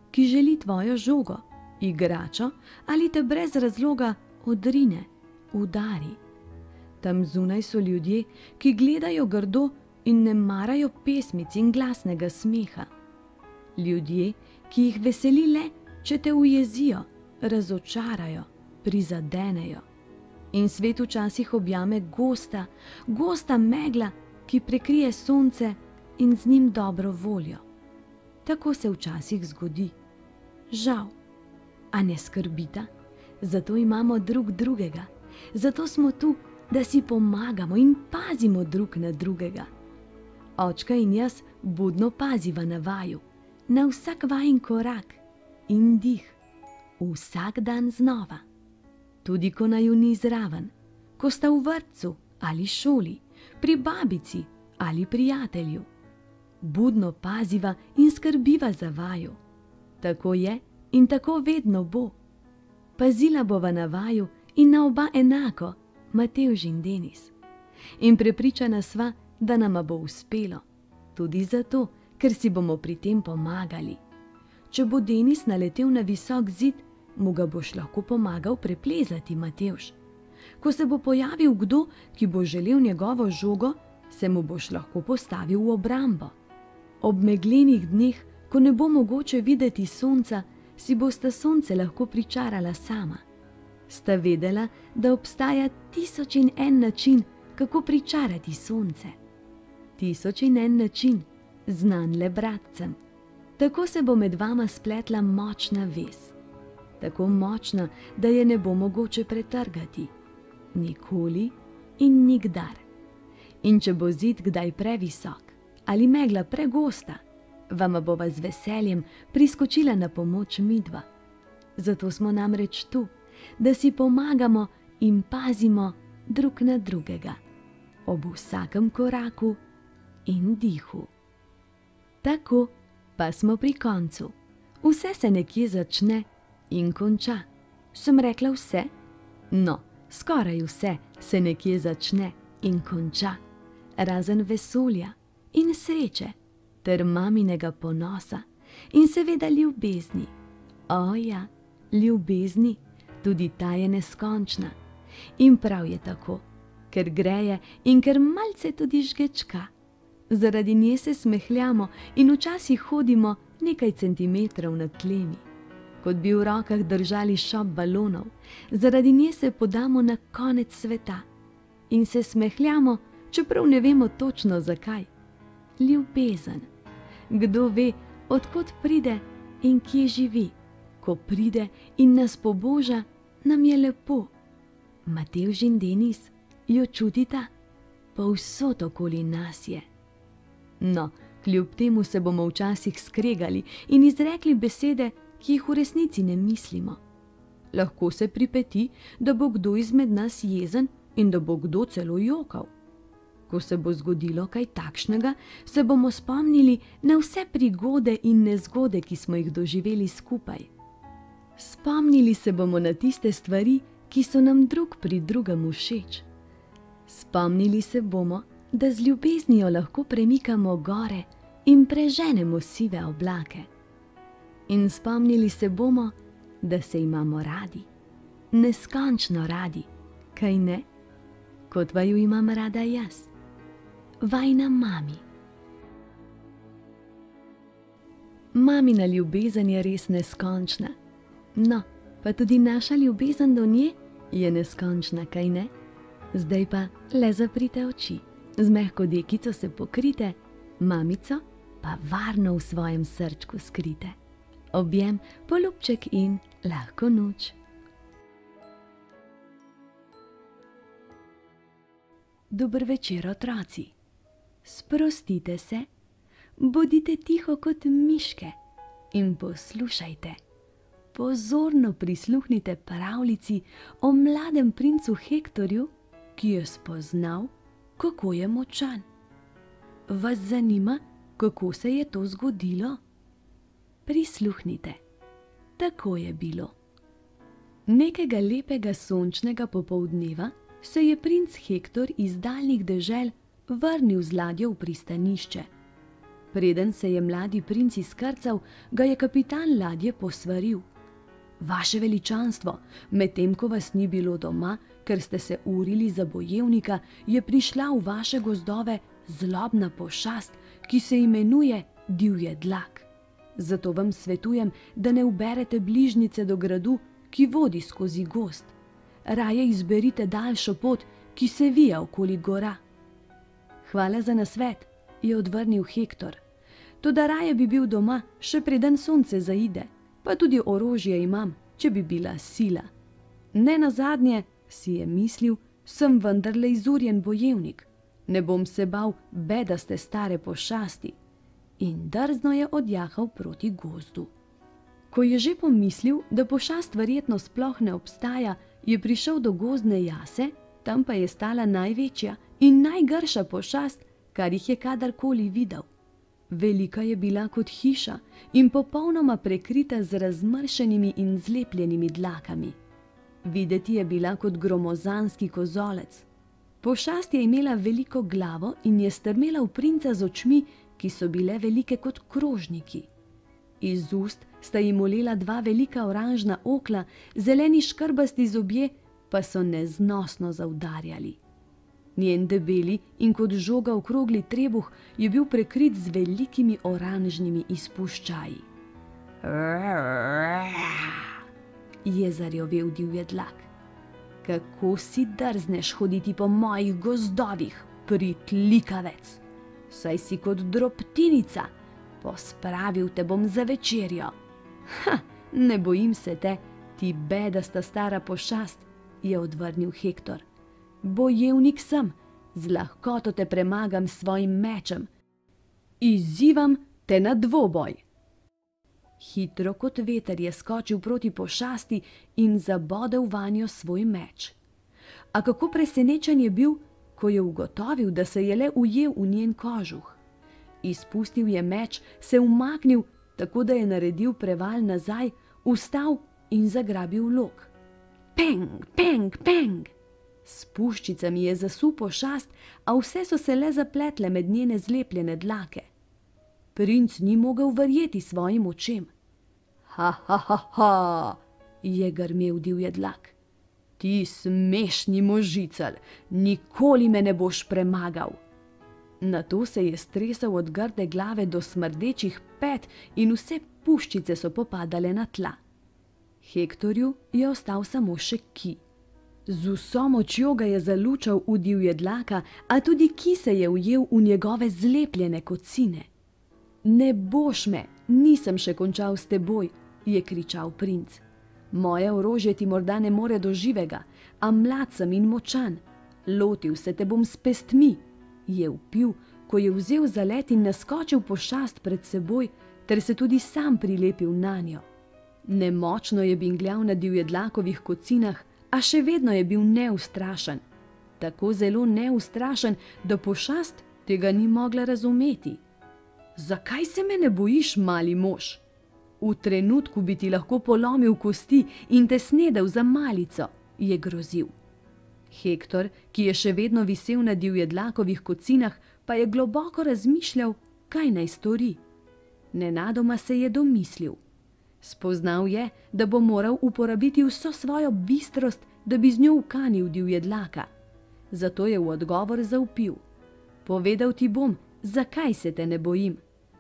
ki želi tvojo žogo, igračo ali te brez razloga odrine, udari. Tam zunaj so ljudje, ki gledajo grdo in ne marajo pesmic in glasnega smeha. Ljudje, ki jih veseli le, če te ujezijo, razočarajo, prizadenejo. In svet včasih objame gosta, gosta megla, ki prekrije sonce in z njim dobro voljo. Tako se včasih zgodi. Žal, a ne skrbita, zato imamo drug drugega, zato smo tu, da si pomagamo in pazimo drug na drugega. Očka in jaz budno paziva na vaju, na vsak vajin korak in dih, vsak dan znova. Tudi ko naju ni zraven, ko sta v vrtcu ali šoli, pri babici ali prijatelju. Budno paziva in skrbiva za vaju. Tako je in tako vedno bo. Pazila bova na vaju in na oba enako, Matevž in Denis. In prepričana sva, da nama bo uspelo. Tudi zato, ker si bomo pri tem pomagali. Če bo Denis naletel na visok zid, mu ga boš lahko pomagal preplezati, Matevž. Ko se bo pojavil kdo, ki bo želel njegovo žogo, se mu boš lahko postavil v obrambo. Ob meglenih dneh, ko ne bo mogoče videti sonca, si bosta sonce lahko pričarala sama. Sta vedela, da obstaja tisoč in en način, kako pričarati sonce. Tisoč in en način, znan le bratcem. Tako se bo med vama spletla močna vez. Tako močna, da je ne bo mogoče pretrgati. Nikoli in nikdar. In če bo zid kdaj previsok ali megla pregosta, vama bova z veseljem priskočila na pomoč midva. Zato smo namreč tu, da si pomagamo in pazimo drug na drugega, ob vsakem koraku in dihu. Tako pa smo pri koncu. Vse se nekje začne in konča. Sem rekla vse? No, skoraj vse se nekje začne in konča, razen vesolja in sreče, ter maminega ponosa in seveda ljubezni. O ja, ljubezni, tudi ta je neskončna. In prav je tako, ker greje in ker malce tudi žgečka. Zaradi nje se smehljamo in včasih hodimo nekaj centimetrov nad tlemi, kot bi v rokah držali šop balonov. Zaradi nje se podamo na konec sveta in se smehljamo, čeprav ne vemo točno zakaj. Ljubezen. Kdo ve, od kod pride in kje živi. Ko pride in nas poboža, nam je lepo. Matevž in Denis jo čutita, povsod okoli nas je. No, kljub temu se bomo včasih skregali in izrekli besede, ki jih v resnici ne mislimo. Lahko se pripeti, da bo kdo izmed nas jezen in da bo kdo celo jokal. Ko se bo zgodilo kaj takšnega, se bomo spomnili na vse prigode in nezgode, ki smo jih doživeli skupaj. Spomnili se bomo na tiste stvari, ki so nam drug pri drugem všeč. Spomnili se bomo, da z ljubeznijo lahko premikamo gore in preženemo sive oblake. In spomnili se bomo, da se imamo radi, neskončno radi, kaj ne? Kot vaju imam rada jaz, vajna mami. Mamina ljubezen je res neskončna. No, pa tudi naša ljubezen do nje je neskončna, kaj ne? Zdaj pa le zaprite oči, z mehko dekico se pokrite, mamico pa varno v svojem srčku skrite. Objem, poljubček in lahko noč. Dober večer, otroci. Sprostite se, bodite tiho kot miške in poslušajte. Pozorno prisluhnite pravljici o mladem princu Hektorju, ki je spoznal, kako je močan. Vas zanima, kako se je to zgodilo? Prisluhnite. Tako je bilo. Nekega lepega sončnega popoldneva se je princ Hektor iz daljnih dežel vrnil z ladjo v pristanišče. Preden se je mladi princ izkrcal, ga je kapitan ladje posvaril. Vaše veličanstvo, medtem ko vas ni bilo doma, ker ste se urili za bojevnika, je prišla v vaše gozdove zlobna pošast, ki se imenuje divjedlak. Zato vam svetujem, da ne uberete bližnjice do gradu, ki vodi skozi gozd. Raje izberite daljšo pot, ki se vija okoli gora. Hvala za nasvet, je odvrnil Hektor. Toda raje bi bil doma, še preden sonce zaide, pa tudi orožje imam, če bi bila sila. Ne nazadnje, si je mislil, sem vendarle izurjen bojevnik. Ne bom se bal bedaste stare pošasti. In drzno je odjahal proti gozdu. Ko je že pomislil, da pošast verjetno sploh ne obstaja, je prišel do gozdne jase, tam pa je stala največja in najgrša pošast, kar jih je kadarkoli videl. Velika je bila kot hiša in popolnoma prekrita z razmršenimi in zlepljenimi dlakami. Videti je bila kot gromozanski kozolec. Pošast je imela veliko glavo in je strmela v princa z očmi, ki so bile velike kot krožniki. Iz ust sta ji molela dva velika oranžna okla, zeleni škrbasti zobje pa so neznosno zaudarjali. Njen debeli in kot žoga okrogli trebuh je bil prekrit z velikimi oranžnimi izpuščaji. Je zarjovel divjedlak. Kako si drzneš hoditi po mojih gozdovih, pritlikavec? Saj si kot drobtinica, pospravil te bom za večerjo. Ha, ne bojim se te, ti bedasta stara pošast, je odvrnil Hektor. Bojevnik sem, z lahkoto te premagam s svojim mečem. Izzivam te na dvoboj. Hitro kot veter je skočil proti pošasti in zabodel vanjo svoj meč. A kako presenečen je bil, ko je ugotovil, da se je le ujel v njen kožuh. Izpustil je meč, se umaknil, tako da je naredil preval nazaj, vstal in zagrabil lok. Peng, peng, peng! S puščicami je zasul pošast, a vse so se le zapletle med njene zlepljene dlake. Princ ni mogel verjeti svojim očem. Ha, ha, ha, ha, je grmel divjedlak. Ti smešni možicelj, nikoli me ne boš premagal. Nato se je stresel od grde glave do smrdečih pet in vse puščice so popadale na tla. Hektorju je ostal samo še ki. Z vso močjo ga je zalučal v divjedlaka, a tudi ki se je ujel v njegove zlepljene kocine. Ne boš me, nisem še končal s teboj, je kričal princ. Moje orožje ti morda ne more do živega, a mlad sem in močan. Lotil se te bom s pestmi, je vpil, ko je vzel zalet in naskočil pošast pred seboj, ter se tudi sam prilepil nanjo. Nemočno je bingljal na divjedlakovih kocinah, a še vedno je bil neustrašen. Tako zelo neustrašen, da pošast tega ni mogla razumeti. Zakaj se me ne bojiš, mali mož? V trenutku bi ti lahko polomil kosti in te snedel za malico, je grozil. Hektor, ki je še vedno visel na divjedlakovih kocinah, pa je globoko razmišljal, kaj naj stori. Nenadoma se je domislil. Spoznal je, da bo moral uporabiti vso svojo bistrost, da bi z njo ukanil divjedlaka. Zato je v odgovor zavpil. Povedal ti bom, zakaj se te ne bojim.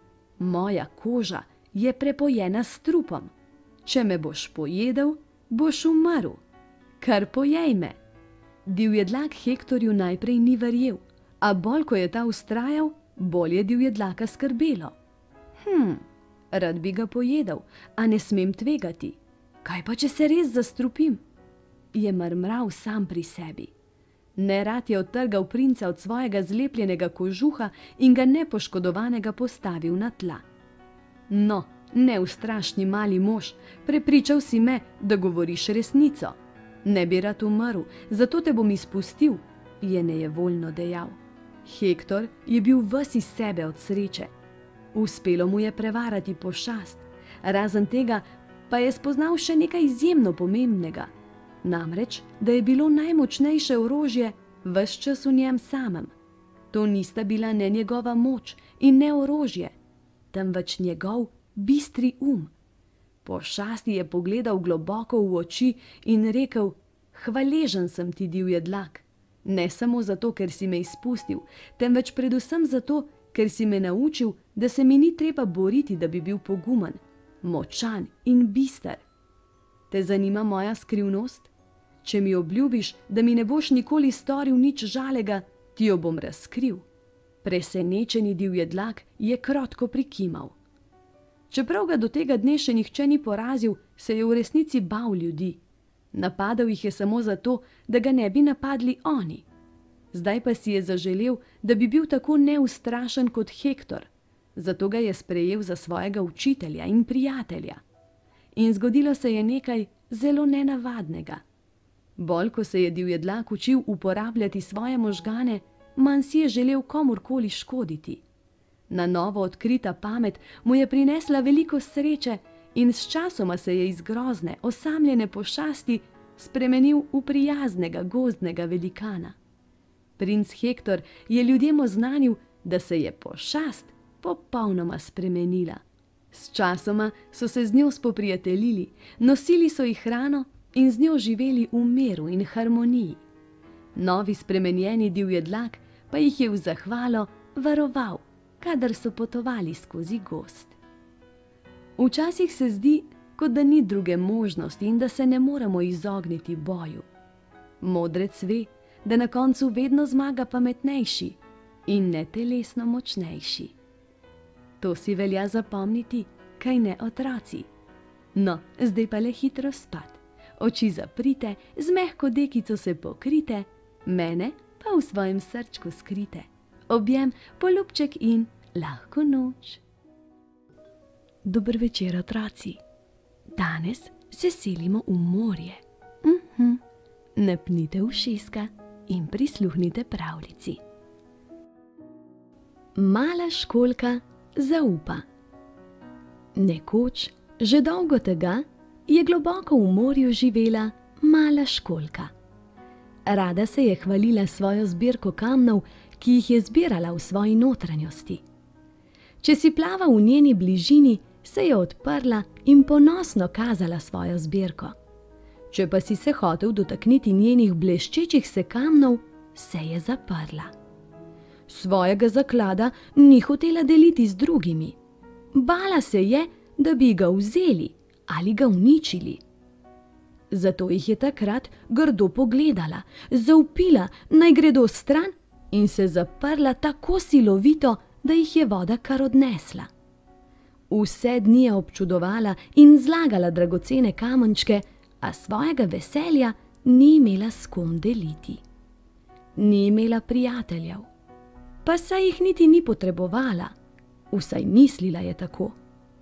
Moja koža je prepojena s trupom. Če me boš pojedel, boš umrl. Kar pojej me. Divjedlak Hektorju najprej ni verjel, a bolj ko je ta vztrajal, bolj je divjedlaka skrbelo. Hm, rad bi ga pojedel, a ne smem tvegati. Kaj pa, če se res zastrupim? Je mrmral sam pri sebi. Nerad je odtrgal princa od svojega zlepljenega kožuha in ga nepoškodovanega postavil na tla. No, neustrašni mali mož, prepričal si me, da govoriš resnico. Ne bi rad umrl, zato te bom izpustil, je nejevoljno dejal. Hektor je bil ves iz sebe od sreče. Uspelo mu je prevarati pošast, razen tega pa je spoznal še nekaj izjemno pomembnega. Namreč, da je bilo najmočnejše orožje ves čas v njem samem. To nista bila ne njegova moč in ne orožje, temveč njegov bistri um. Pošasti je pogledal globoko v oči in rekel: hvaležen sem ti, divjedlak. Ne samo zato, ker si me izpustil, temveč predvsem zato, ker si me naučil, da se mi ni treba boriti, da bi bil pogumen, močan in bister. Te zanima moja skrivnost? Če mi obljubiš, da mi ne boš nikoli storil nič žalega, ti jo bom razkril. Presenečeni divjedlak je krotko prikimal. Čeprav ga do tega dne še nihče ni porazil, se je v resnici bal ljudi. Napadal jih je samo zato, da ga ne bi napadli oni. Zdaj pa si je zaželel, da bi bil tako neustrašen kot Hektor, zato ga je sprejel za svojega učitelja in prijatelja. In zgodilo se je nekaj zelo nenavadnega. Bolj, ko se je divjedlak učil uporabljati svoje možgane, manj si je želel komurkoli škoditi. Na novo odkrita pamet mu je prinesla veliko sreče in sčasoma se je iz grozne, osamljene pošasti spremenil v prijaznega gozdnega velikana. Princ Hektor je ljudem oznanil, da se je pošast popolnoma spremenila. Sčasoma so se z njo spoprijateljili, nosili so ji hrano in z njo živeli v miru in harmoniji. Novi spremenjeni divjedlak pa jih je v zahvalo varoval, kadar so potovali skozi gozd. Včasih se zdi, kot da ni druge možnosti in da se ne moremo izogniti boju. Modrec ve, da na koncu vedno zmaga pametnejši in ne telesno močnejši. To si velja zapomniti, kaj ne, otroci? No, zdaj pa le hitro spat. Oči zaprite, z mehko dekico se pokrite, mene pa v svojem srčku skrite. Objem, poljubček in lahko noč. Dober večer, otroci. Danes se selimo v morje. Mhm. Napnite ušeska in prisluhnite pravljici. Mala školjka zaupa. Nekoč, že dolgo tega, je globoko v morju živela mala školjka. Rada se je hvalila svojo zbirko kamnov, ki jih je zbirala v svoji notranjosti. Če si plaval v njeni bližini, se je odprla in ponosno kazala svojo zbirko. Če pa si se hotel dotakniti njenih bleščečih se kamnov, se je zaprla. Svojega zaklada ni hotela deliti z drugimi. Bala se je, da bi ga vzeli ali ga uničili. Zato jih je takrat grdo pogledala, zavpila, naj gredo stran in se zaprla tako silovito, da jih je voda kar odnesla. Vse dni je občudovala in zlagala dragocene kamenčke, a svojega veselja ni imela s kom deliti. Ni imela prijateljev, pa saj jih niti ni potrebovala, vsaj mislila je tako.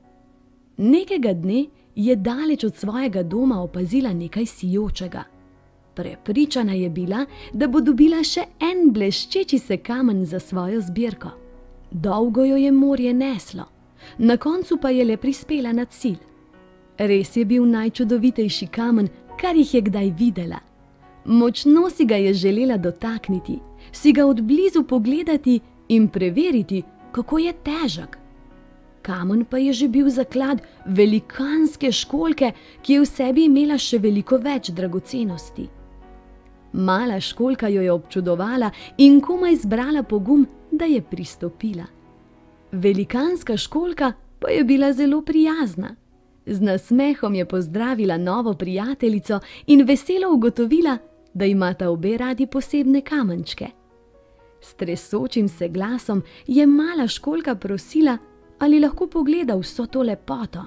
Nekega dne je daleč od svojega doma opazila nekaj sijočega. Prepričana je bila, da bo dobila še en bleščeči se kamen za svojo zbirko. Dolgo jo je morje neslo, na koncu pa je le prispela na cilj. Res je bil najčudovitejši kamen, kar jih je kdaj videla. Močno si ga je želela dotakniti, si ga od blizu pogledati in preveriti, kako je težek. Kamen pa je že bil zaklad velikanske školjke, ki je v sebi imela še veliko več dragocenosti. Mala školjka jo je občudovala in komaj zbrala pogum, da je pristopila. Velikanska školjka pa je bila zelo prijazna. Z nasmehom je pozdravila novo prijateljico in veselo ugotovila, da imata obe radi posebne kamenčke. S tresočim se glasom je mala školjka prosila, ali lahko pogleda vso to lepoto.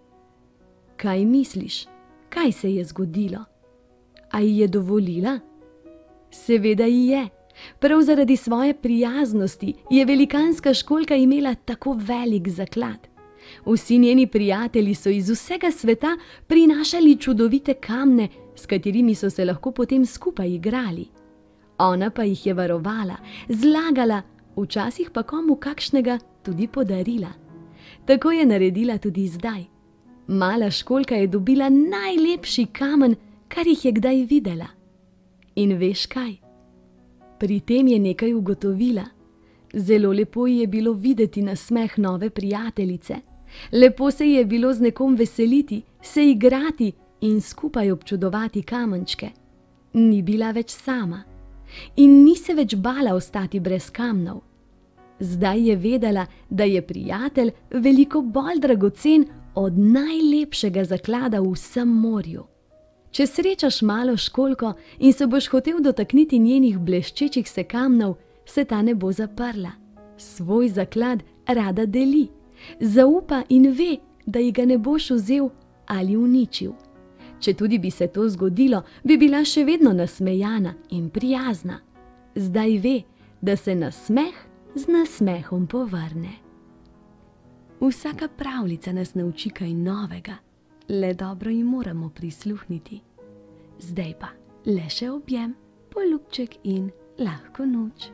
Kaj misliš, kaj se je zgodilo? A ji je dovolila? Seveda ji je. Prav zaradi svoje prijaznosti je velikanska školjka imela tako velik zaklad. Vsi njeni prijatelji so iz vsega sveta prinašali čudovite kamne, s katerimi so se lahko potem skupaj igrali. Ona pa jih je varovala, zlagala, včasih pa komu kakšnega tudi podarila. Tako je naredila tudi zdaj. Mala školjka je dobila najlepši kamen, kar jih je kdaj videla. In veš kaj? Pri tem je nekaj ugotovila. Zelo lepo ji je bilo videti nasmeh nove prijateljice. Lepo se ji je bilo z nekom veseliti, se igrati in skupaj občudovati kamenčke. Ni bila več sama in ni se več bala ostati brez kamnov. Zdaj je vedela, da je prijatelj veliko bolj dragocen od najlepšega zaklada v vsem morju. Če srečaš malo školjko in se boš hotel dotakniti njenih bleščečih se kamnov, se ta ne bo zaprla. Svoj zaklad rada deli, zaupa in ve, da ji ga ne boš vzel ali uničil. Če tudi bi se to zgodilo, bi bila še vedno nasmejana in prijazna. Zdaj ve, da se nasmeh z nasmehom povrne. Vsaka pravljica nas nauči kaj novega, le dobro ji moramo prisluhniti. Zdaj pa le še objem, poljubček in lahko noč.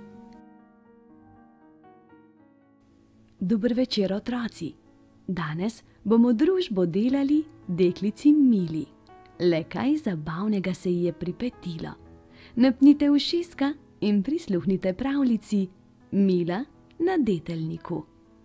Dober večer, otroci! Danes bomo družbo delali deklici Mili. Le kaj zabavnega se ji je pripetilo. Napnite ušeska in prisluhnite pravljici Mila na deteljniku.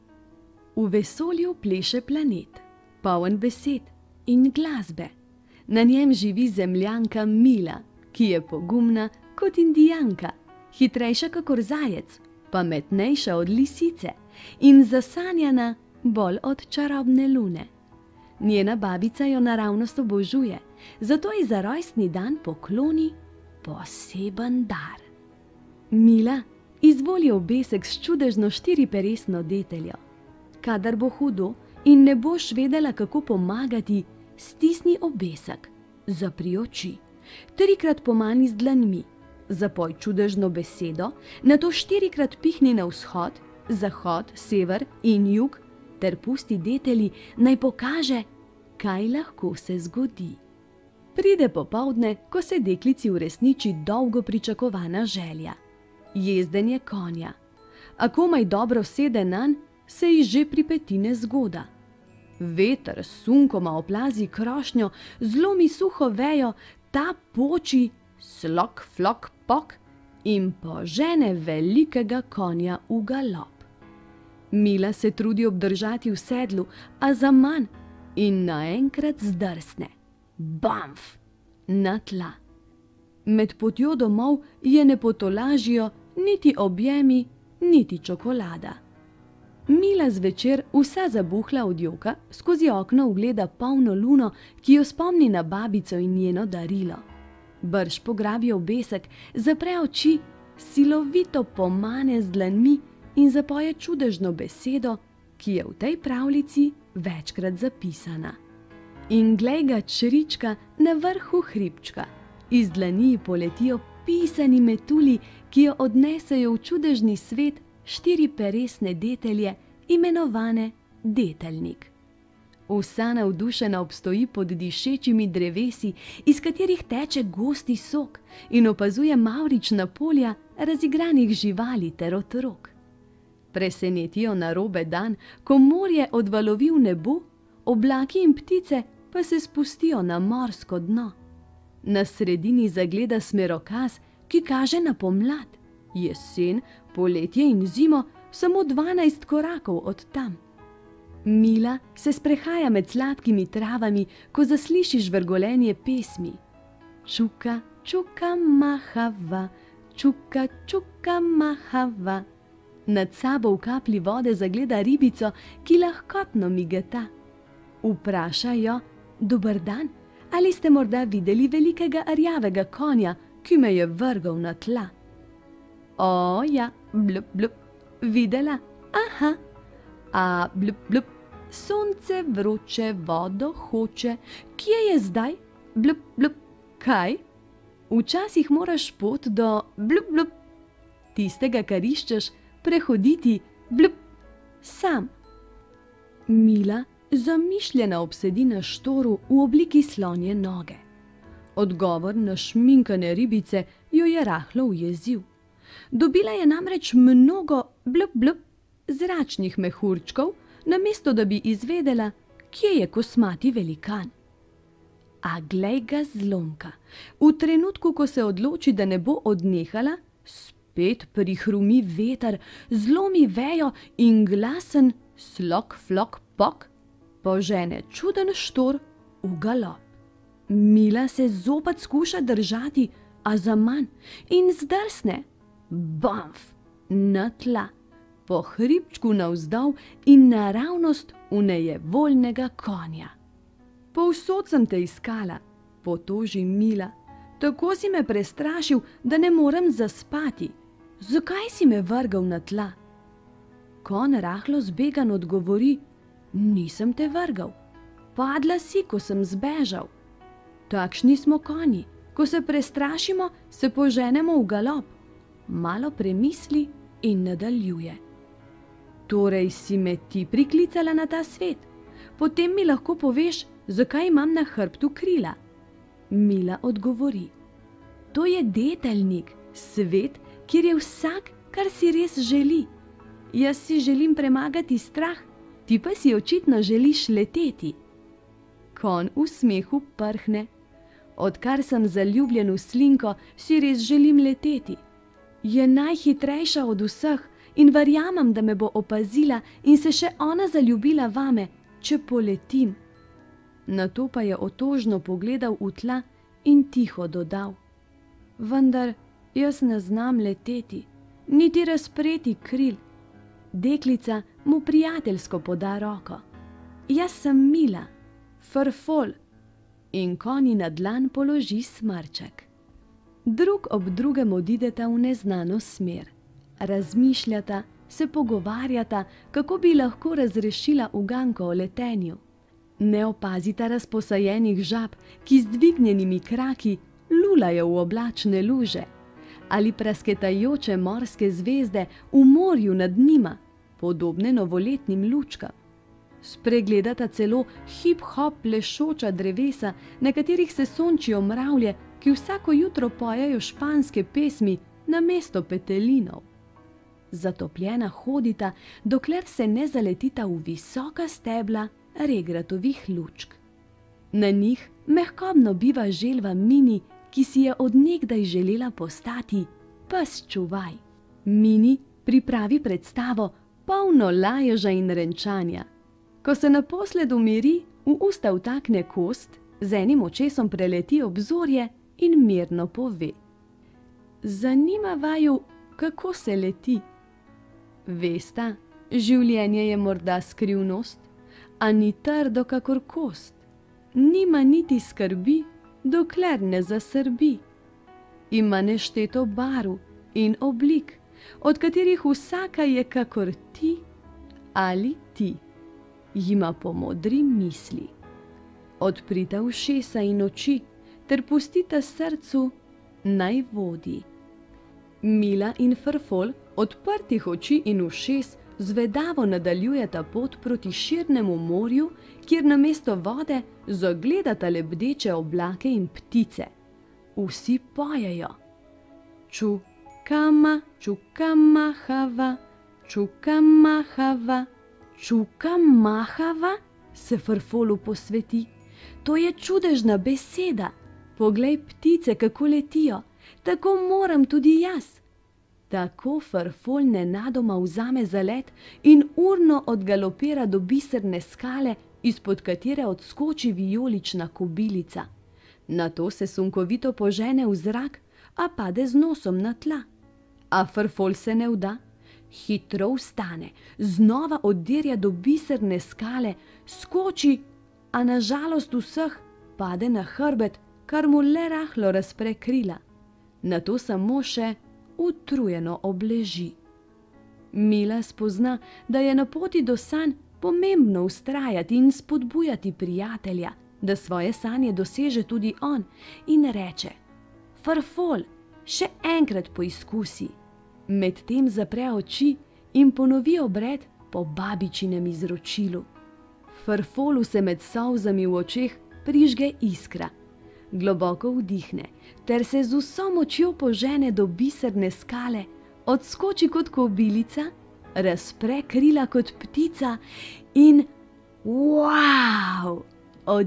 V vesolju pleše planet, poln besed in glasbe. Na njem živi zemljanka Mila, ki je pogumna kot indijanka, hitrejša kakor zajec, pametnejša od lisice in zasanjana bolj od čarobne lune. Njena babica jo naravnost obožuje, zato ji za rojstni dan pokloni poseben dar. Mila, izvoli obesek s čudežno štiriperesno deteljo. Kadar bo hudo in ne boš vedela, kako pomagati, stisni obesek, zapri oči, trikrat pomani z dlanmi, zapoj čudežno besedo, nato štirikrat pihni na vzhod, zahod, sever in jug ter pusti detelji, naj pokaže, kaj lahko se zgodi. Pride popoldne, ko se deklici uresniči dolgo pričakovana želja. Jezdenje konja. A komaj dobro sede nanj, se ji že pripeti nezgoda. Veter s sunkoma oplazi krošnjo, zlomi suho vejo, ta poči slok, flok, pok in požene velikega konja v galop. Mila se trudi obdržati v sedlu, a zaman in naenkrat zdrsne. Bamf! Na tla. Med potjo domov je ne potolažijo niti objemi, niti čokolada. Mila zvečer, vsa zabuhla od joka, skozi okno ugleda polno luno, ki jo spomni na babico in njeno darilo. Brž pograbi obesek, zapre oči, silovito pomane z dlanmi in zapoje čudežno besedo, ki je v tej pravljici večkrat zapisana. In glej ga črička na vrhu hribčka. Iz dlani poletijo pisani metulji, ki jo odnesejo v čudežni svet štiriperesne detelje, imenovane deteljnik. Vsa navdušena obstoji pod dišečimi drevesi, iz katerih teče gosti sok, in opazuje mavrična polja razigranih živali ter otrok. Presenetijo narobe dan, ko morje odvalovi v nebo, oblaki in ptice pa se spustijo na morsko dno. Na sredini zagleda smerokaz, ki kaže na pomlad, jesen, poletje in zimo, samo dvanajst korakov od tam. Mila se sprehaja med sladkimi travami, ko zasliši žvrgolenje pesmi. Čuka, čuka, mahava, čuka, čuka, mahava. Nad sabo v kapli vode zagleda ribico, ki lahkotno migeta. Vpraša jo: dober dan, ali ste morda videli velikega rjavega konja, ki me je vrgal na tla? O, ja, blup, blup, videla, aha, a blup, blup, sonce vroče, vodo hoče, kje je zdaj? Blup, blup, kaj? Včasih moraš pot do blup, blup, tistega, kar iščeš, prehoditi blup, sam. Mila zamišljena obsedi na štoru v obliki slonje noge. Odgovor na šminkane ribice jo je rahlo ujezil. Dobila je namreč mnogo blup, blup zračnih mehurčkov, namesto da bi izvedela, kje je kosmati velikan. A glej ga zlomka, v trenutku, ko se odloči, da ne bo odnehala, Spet prihrumi veter, zlomi vejo in glasen slok, flok, pok požene čuden štor v galop. Mila se zopet skuša držati, a zaman in zdrsne, bamf, na tla, po hribčku navzdol in naravnost v nejevoljnega konja. Povsod sem te iskala, potoži Mila, tako si me prestrašil, da ne morem zaspati. Zakaj si me vrgal na tla? Konj rahlo zbegan odgovori, nisem te vrgal, padla si, ko sem zbežal. Takšni smo konji, ko se prestrašimo, se poženemo v galop. Malo premisli in nadaljuje. Torej si me ti priklicala na ta svet, potem mi lahko poveš, zakaj imam na hrbtu krila. Mila odgovori, to je deteljnik, svet, kjer je vsak, kar si res želi. Jaz si želim premagati strah, ti pa si očitno želiš leteti. Konj v smehu prhne. Odkar sem zaljubljen v slinko, si res želim leteti. Je najhitrejša od vseh in verjamem, da me bo opazila in se še ona zaljubila vame, če poletim. Nato pa je otožno pogledal v tla in tiho dodal. Vendar jaz ne znam leteti, niti razpreti kril. Deklica mu prijateljsko poda roko. Jaz sem Mila, Frfol, in konji na dlan položi smrček. Drug ob drugem odideta v neznano smer. Razmišljata, se pogovarjata, kako bi lahko razrešila uganko o letenju. Ne opazita razposajenih žab, ki z dvignjenimi kraki lulajo v oblačne luže, ali prasketajoče morske zvezde v morju nad njima, podobne novoletnim lučkam. Spregledata celo hip-hop plešoča drevesa, na katerih se sončijo mravlje, ki vsako jutro pojejo španske pesmi namesto petelinov. Zatopljena hodita, dokler se ne zaletita v visoka stebla regratovih lučk. Na njih mehkobno biva želva Mini, ki si je od nekdaj želela postati pes čuvaj. Mini pripravi predstavo, polno laježa in renčanja. Ko se naposled umiri, v usta vtakne kost, z enim očesom preleti obzorje in mirno pove. Zanima vaju, kako se leti. Vesta, življenje je morda skrivnost, a ni trdo kakor kost. Nima niti skrbi, dokler ne zasrbi. Ima nešteto barv in oblik, od katerih vsaka je kakor ti ali ti. Jima pomodri misli. Odprita ušesa in oči, ter pustita srcu naj vodi. Mila in Frfol odprtih oči in ušes zvedavo nadaljujeta pot proti širnemu morju, kjer namesto vode zagledata lebdeče oblake in ptice. Vsi pojejo. Čukama, čukama, hava, čukama, hava, čukama, hava, se Frfolu posveti. To je čudežna beseda. Poglej ptice, kako letijo. Tako moram tudi jaz. Tako Frfol nenadoma vzame zalet in urno odgalopira do biserne skale, izpod katere odskoči vijolična kobilica. Nato se sunkovito požene v zrak, a pade z nosom na tla. A Frfol se ne vda. Hitro vstane, znova oddirja do biserne skale, skoči, a na žalost vseh pade na hrbet, kar mu le rahlo razpre krila. Nato samo še utrujeno obleži. Mila spozna, da je na poti do sanj pomembno vztrajati in spodbujati prijatelja, da svoje sanje doseže tudi on, in reče: Frfol, še enkrat poizkusi. Medtem zapre oči in ponovi obred po babičinem izročilu. Frfolu se med solzami v očeh prižge iskra. Globoko vdihne, ter se z vso močjo požene do biserne skale, odskoči kot kobilica, razpre krila kot ptica in wow!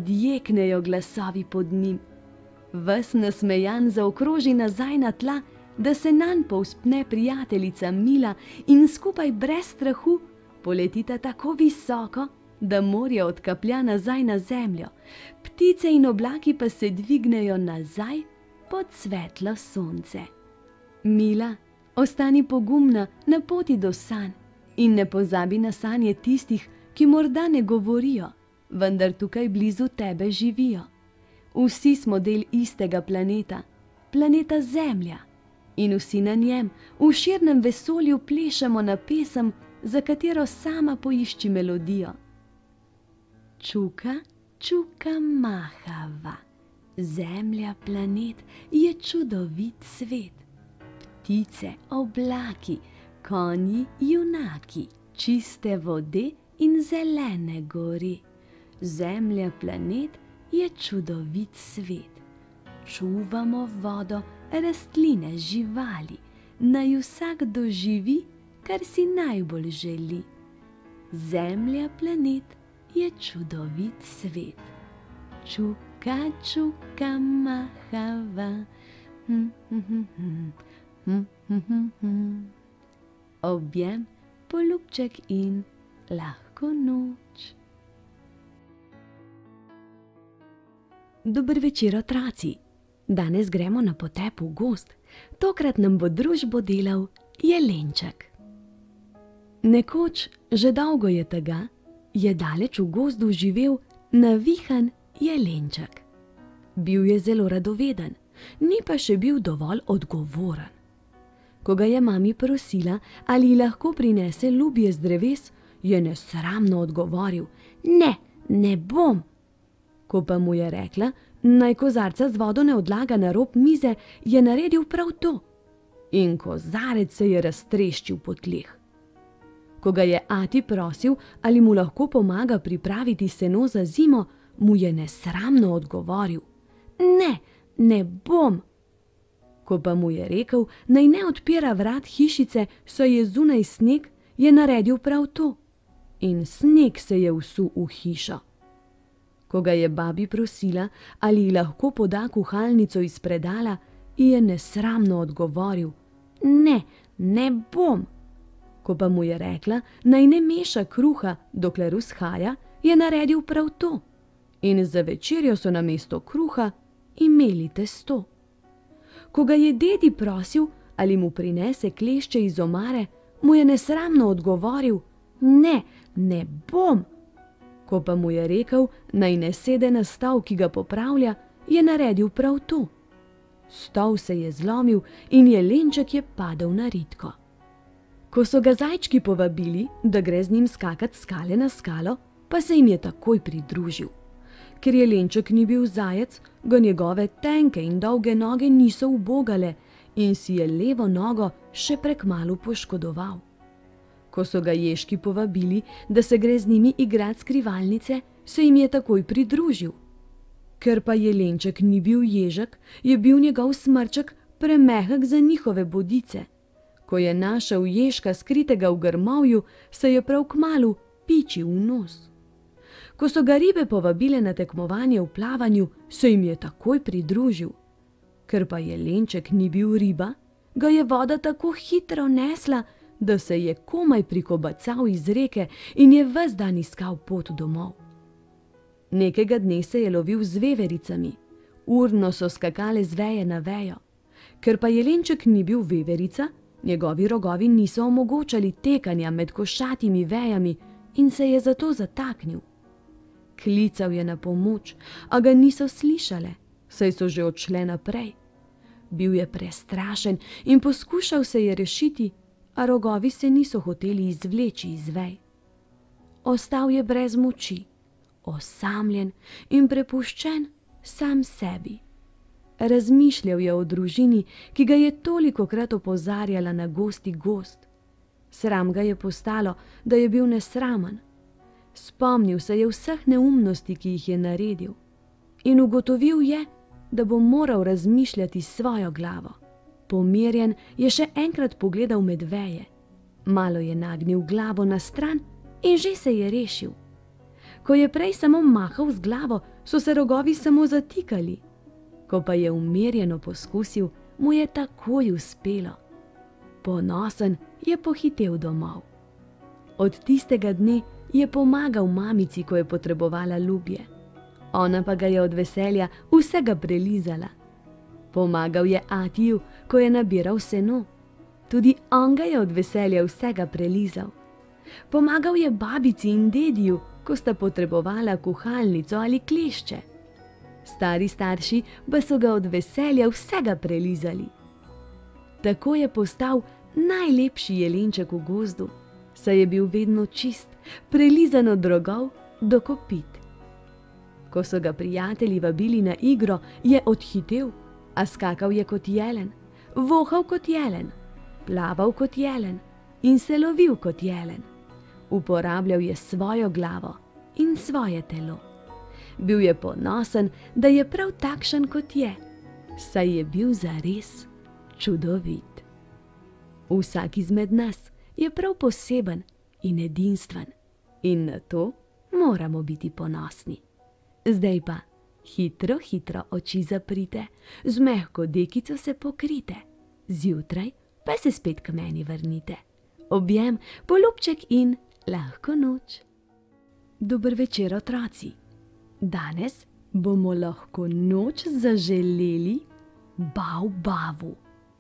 Odjeknejo glasovi pod njim. Ves nasmejan zaokroži nazaj na tla da se nanj povzpne prijateljica Mila in skupaj brez strahu poletita tako visoko, da morje odkaplja nazaj na zemljo, ptice in oblaki pa se dvignejo nazaj pod svetlo sonce. Mila, ostani pogumna na poti do sanj in ne pozabi na sanje tistih, ki morda ne govorijo, vendar tukaj blizu tebe živijo. Vsi smo del istega planeta, planeta Zemlja, in vsi na njem v širnem vesolju plešemo na pesem, za katero sama poišči melodijo. Čuka, čuka mahava, Zemlja, planet je čudovit svet. Ptice, oblaki, konji, junaki, čiste vode in zelene gori. Zemlja, planet je čudovit svet. Čuvamo vodo, rastline, živali, naj vsak doživi, kar si najbolj želi. Zemlja, planet je čudovit svet. Čuka, čuka mahava. Hm, hm, hm, hm. Hm, hm, hm, hm. Objem, poljubček in lahko noč. Dober večer, otroci! Danes gremo na potep v gozd. Tokrat nam bo družbo delal jelenček. Nekoč, že dolgo je tega, je daleč v gozdu živel navihan jelenček. Bil je zelo radoveden, ni pa še bil dovolj odgovoren. Ko ga je mami prosila, ali lahko prinese lubje z dreves, je nesramno odgovoril: Ne, ne bom. Ko pa mu je rekla, naj kozarca z vodo ne odlaga na rob mize, je naredil prav to. In kozarec se je raztreščil po tleh. Ko ga je ati prosil, ali mu lahko pomaga pripraviti seno za zimo, mu je nesramno odgovoril: Ne, ne bom. Ko pa mu je rekel, naj ne odpira vrat hišice, saj je zunaj sneg, je naredil prav to. In sneg se je vsul v hišo. Ko ga je babi prosila, ali ji lahko poda kuhalnico iz predala, je nesramno odgovoril: Ne, ne bom. Ko pa mu je rekla, naj ne meša kruha, dokler vzhaja, je naredil prav to. In za večerjo so namesto kruha imeli testo. Ko ga je dedi prosil, ali mu prinese klešče iz omare, mu je nesramno odgovoril: Ne, ne bom. Ko pa mu je rekel, naj ne sede na stol, ki ga popravlja, je naredil prav to. Stol se je zlomil in jelenček je padel na ritko. Ko so ga zajčki povabili, da gre z njim skakat skale na skalo, pa se jim je takoj pridružil. Ker jelenček ni bil zajec, ga njegove tenke in dolge noge niso ubogale in si je levo nogo še prekmalu poškodoval. Ko so ga ježki povabili, da se gre z njimi igrat skrivalnice, se jim je takoj pridružil. Ker pa jelenček ni bil ježek, je bil njegov smrček premehek za njihove bodice. Ko je našel ježka skritega v grmovju, se je prav kmalu pičil v nos. Ko so ga ribe povabile na tekmovanje v plavanju, se jim je takoj pridružil. Ker pa jelenček ni bil riba, ga je voda tako hitro nesla, da se je komaj prikobacal iz reke in je ves dan iskal pot domov. Nekega dne se je lovil z vevericami. Urno so skakale z veje na vejo. Ker pa jelenček ni bil veverica, njegovi rogovi niso omogočali tekanja med košatimi vejami in se je zato zataknil. Klical je na pomoč, a ga niso slišale, saj so že odšle naprej. Bil je prestrašen in poskušal se je rešiti, a rogovi se niso hoteli izvleči iz vej. Ostal je brez moči, osamljen in prepuščen sam sebi. Razmišljal je o družini, ki ga je tolikokrat opozarjala na gosti gozd. Sram ga je postalo, da je bil nesramen. Spomnil se je vseh neumnosti, ki jih je naredil, in ugotovil je, da bo moral razmišljati s svojo glavo. Pomirjen je še enkrat pogledal med veje. Malo je nagnil glavo na stran in že se je rešil. Ko je prej samo mahal z glavo, so se rogovi samo zatikali. Ko pa je umirjeno poskusil mu je takoj uspelo. Ponosen je pohitel domov. Od tistega dne je pomagal mamici, ko je potrebovala ljubje. Ona pa ga je od veselja vsega prelizala. Pomagal je atiju, ko je nabiral seno. Tudi on ga je od veselja vsega prelizal. Pomagal je babici in dediju, ko sta potrebovala kuhalnico ali klešče. Stari starši pa so ga od veselja vsega prelizali. Tako je postal najlepši jelenček v gozdu, saj je bil vedno čist, prelizan od rogov do kopit. Ko so ga prijatelji vabili na igro, je odhitel, a skakal je kot jelen, vohal kot jelen, plaval kot jelen in se lovil kot jelen. Uporabljal je svojo glavo in svoje telo. Bil je ponosen, da je prav takšen, kot je, saj je bil zares čudovit. Vsak izmed nas je prav poseben in edinstven in na to moramo biti ponosni. Zdaj pa hitro, hitro oči zaprite, z mehko dekico se pokrite, zjutraj pa se spet k meni vrnite. Objem, poljubček in lahko noč. Dober večer, otroci. Danes bomo lahko noč zaželeli Baobavu.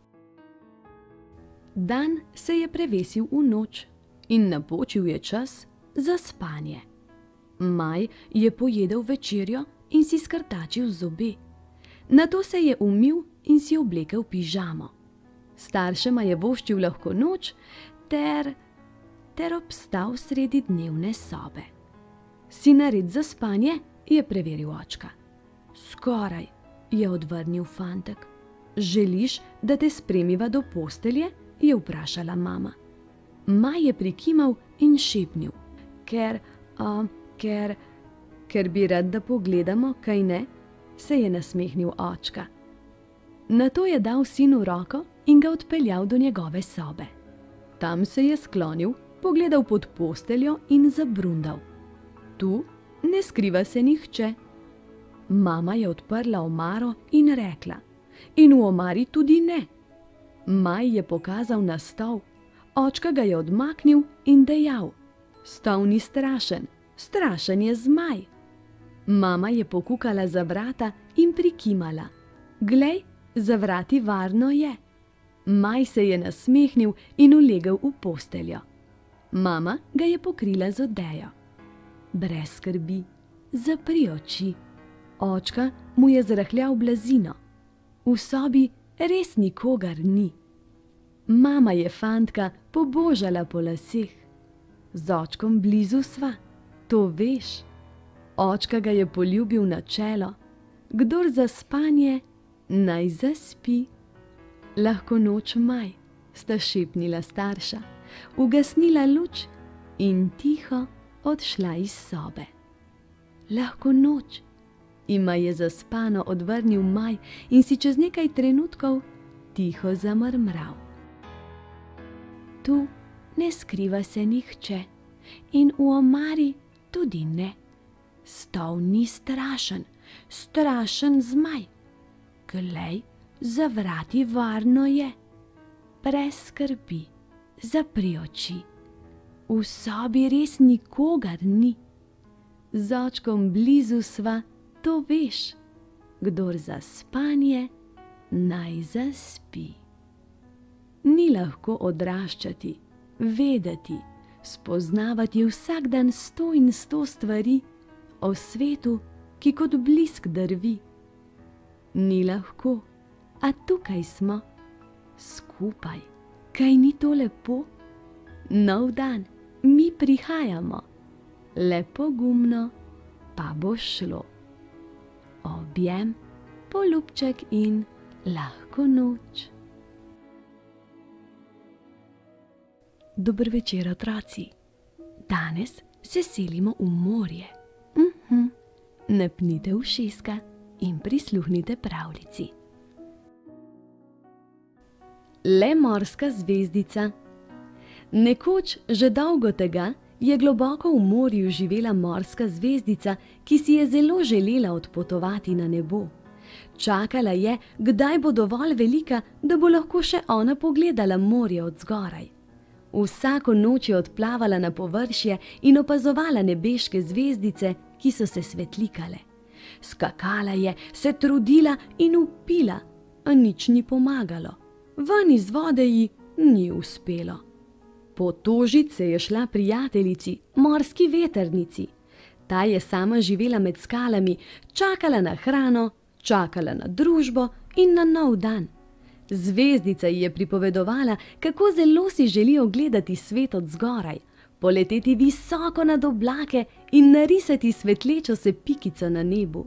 Dan se je prevesil v noč in napočil je čas za spanje. Maj je pojedel večerjo in si skrtačil zobe. Nato se je umil in si oblekel pižamo. Staršema je voščil lahko noč ter, ter obstal sredi dnevne sobe. Si nared za spanje? Je preveril očka. Skoraj, je odvrnil fantek. Želiš, da te spremiva do postelje? Je vprašala mama. Maj je prikimal in šepnil. Ker, a, ker, ker bi rad, da pogledamo, kaj ne? Se je nasmehnil očka. Nato je dal sinu roko in ga odpeljal do njegove sobe. Tam se je sklonil, pogledal pod posteljo in zabrundal. Tu ne skriva se nihče. Mama je odprla omaro in rekla: in v omari tudi ne. Maj je pokazal na stol, očka ga je odmaknil in dejal: stol ni strašen, strašen je zmaj. Mama je pokukala za vrata in prikimala: glej, za vrati varno je. Maj se je nasmehnil in ulegel v posteljo. Mama ga je pokrila z odejo. Brez skrbi, zapri oči. Očka mu je zrahljal blazino. V sobi res nikogar ni. Mama je fantka pobožala po laseh. Z očkom blizu sva, to veš. Očka ga je poljubil na čelo. Kdor za spanje, naj zaspi. Lahko noč, Maj, sta šepnila starša, ugasnila luč in tiho odšla iz sobe. Lahko noč, ima je zaspano odvrnil Maj in si čez nekaj trenutkov tiho zamrmral. Tu ne skriva se nihče in v omari tudi ne. Stol ni strašen, strašen zmaj. Glej, za vrati varno je. Brez skrbi, zapri oči. V sobi res nikogar ni. Z očkom blizu sva, to veš. Kdor za spanje, naj zaspi. Ni lahko odraščati, vedeti, spoznavati vsak dan sto in sto stvari o svetu, ki kot blisk drvi. Ni lahko, a tukaj smo, skupaj. Kaj ni to lepo? Nov dan, mi prihajamo. Le pogumno pa bo šlo. Objem, poljubček in lahko noč. Dober večer, otroci. Danes se selimo v morje. Mhm. Napnite ušeska in prisluhnite pravljici. Le morska zvezdica. Nekoč, že dolgo tega, je globoko v morju živela morska zvezdica, ki si je zelo želela odpotovati na nebo. Čakala je, kdaj bo dovolj velika, da bo lahko še ona pogledala morje od zgoraj. Vsako noč je odplavala na površje in opazovala nebeške zvezdice, ki so se svetlikale. Skakala je, se trudila in vpila, a nič ni pomagalo. Ven iz vode ji ni uspelo. Potožit se je šla prijateljici, morski vetrnici. Ta je sama živela med skalami, čakala na hrano, čakala na družbo in na nov dan. Zvezdica ji je pripovedovala, kako zelo si želi ogledati svet od zgoraj, poleteti visoko nad oblake in narisati svetlečo se pikico na nebu.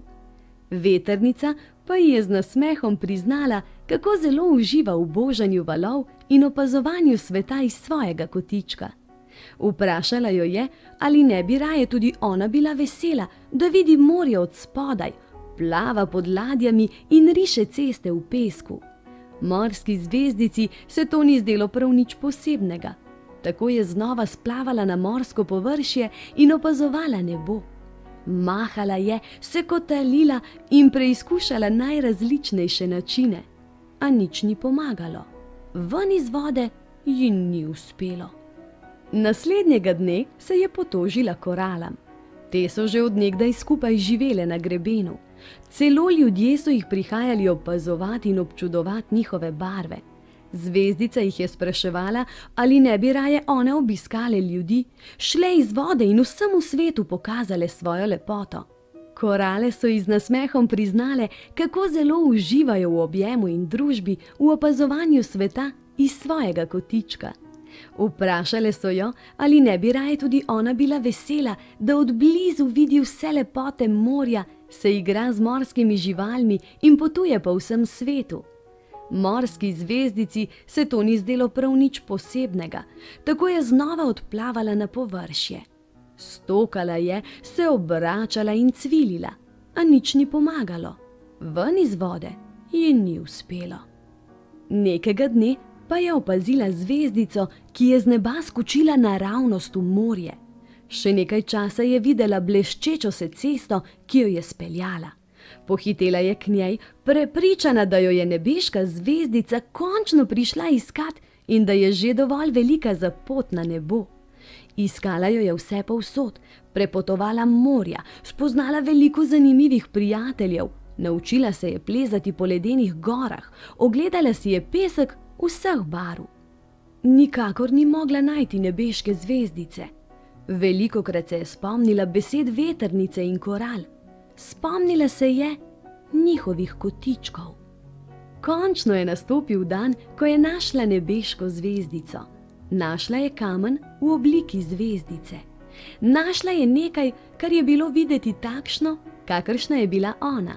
Vetrnica pa ji je z nasmehom priznala, kako zelo uživa v božanju valov in opazovanju sveta iz svojega kotička. Vprašala jo je, ali ne bi raje tudi ona bila vesela, da vidi morje od spodaj, plava pod ladjami in riše ceste v pesku. Morski zvezdici se to ni zdelo prav nič posebnega. Tako je znova splavala na morsko površje in opazovala nebo. Mahala je, se kotalila in preizkušala najrazličnejše načine, a nič ni pomagalo. Ven iz vode ji ni uspelo. Naslednjega dne se je potožila koralam. Te so že od nekdaj skupaj živele na grebenu. Celo ljudje so jih prihajali opazovati in občudovati njihove barve. Zvezdica jih je spraševala, ali ne bi raje one obiskale ljudi, šle iz vode in vsemu svetu pokazale svojo lepoto. Korale so ji z nasmehom priznale, kako zelo uživajo v objemu in družbi, v opazovanju sveta iz svojega kotička. Vprašale so jo, ali ne bi raje tudi ona bila vesela, da od blizu vidi vse lepote morja, se igra z morskimi živalmi in potuje po vsem svetu. Morski zvezdici se to ni zdelo prav nič posebnega, tako je znova odplavala na površje. Stokala je, se obračala in cvilila, a nič ni pomagalo. Ven iz vode ji ni uspelo. Nekega dne pa je opazila zvezdico, ki je z neba skočila naravnost v morje. Še nekaj časa je videla bleščečo se cesto, ki jo je speljala. Pohitela je k njej, prepričana, da jo je nebeška zvezdica končno prišla iskat in da je že dovolj velika za pot na nebo. Iskala jo je vse povsod, prepotovala morja, spoznala veliko zanimivih prijateljev, naučila se je plezati po ledenih gorah, ogledala si je pesek vseh barv. Nikakor ni mogla najti nebeške zvezdice. Velikokrat se je spomnila besed vetrnice in koral. Spomnila se je njihovih kotičkov. Končno je nastopil dan, ko je našla nebeško zvezdico. Našla je kamen v obliki zvezdice. Našla je nekaj, kar je bilo videti takšno, kakršna je bila ona.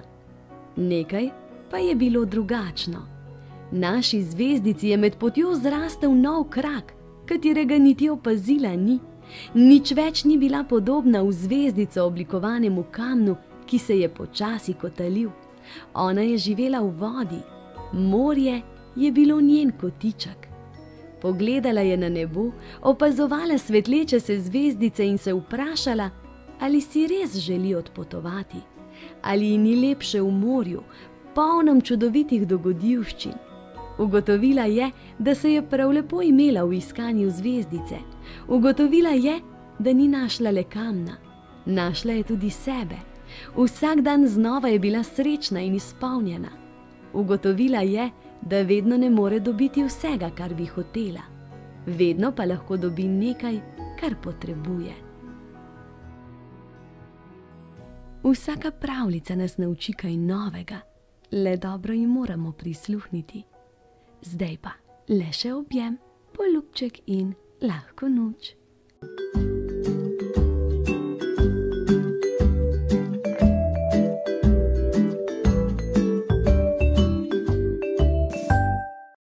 Nekaj pa je bilo drugačno. Naši zvezdici je med potjo zrastel nov krak, katerega niti opazila ni. Nič več ni bila podobna v zvezdico oblikovanemu kamnu, ki se je počasi kotalil. Ona je živela v vodi, morje je bilo njen kotiček. Pogledala je na nebo, opazovala svetleče se zvezdice in se vprašala, ali si res želi odpotovati, ali ji ni lepše v morju, polnem čudovitih dogodivščin. Ugotovila je, da se je prav lepo imela v iskanju zvezdice. Ugotovila je, da ni našla le kamna, našla je tudi sebe. Vsak dan znova je bila srečna in izpolnjena. Ugotovila je, da vedno ne more dobiti vsega, kar bi hotela. Vedno pa lahko dobi nekaj, kar potrebuje. Vsaka pravljica nas nauči kaj novega, le dobro ji moramo prisluhniti. Zdaj pa le še objem, poljubček in lahko noč.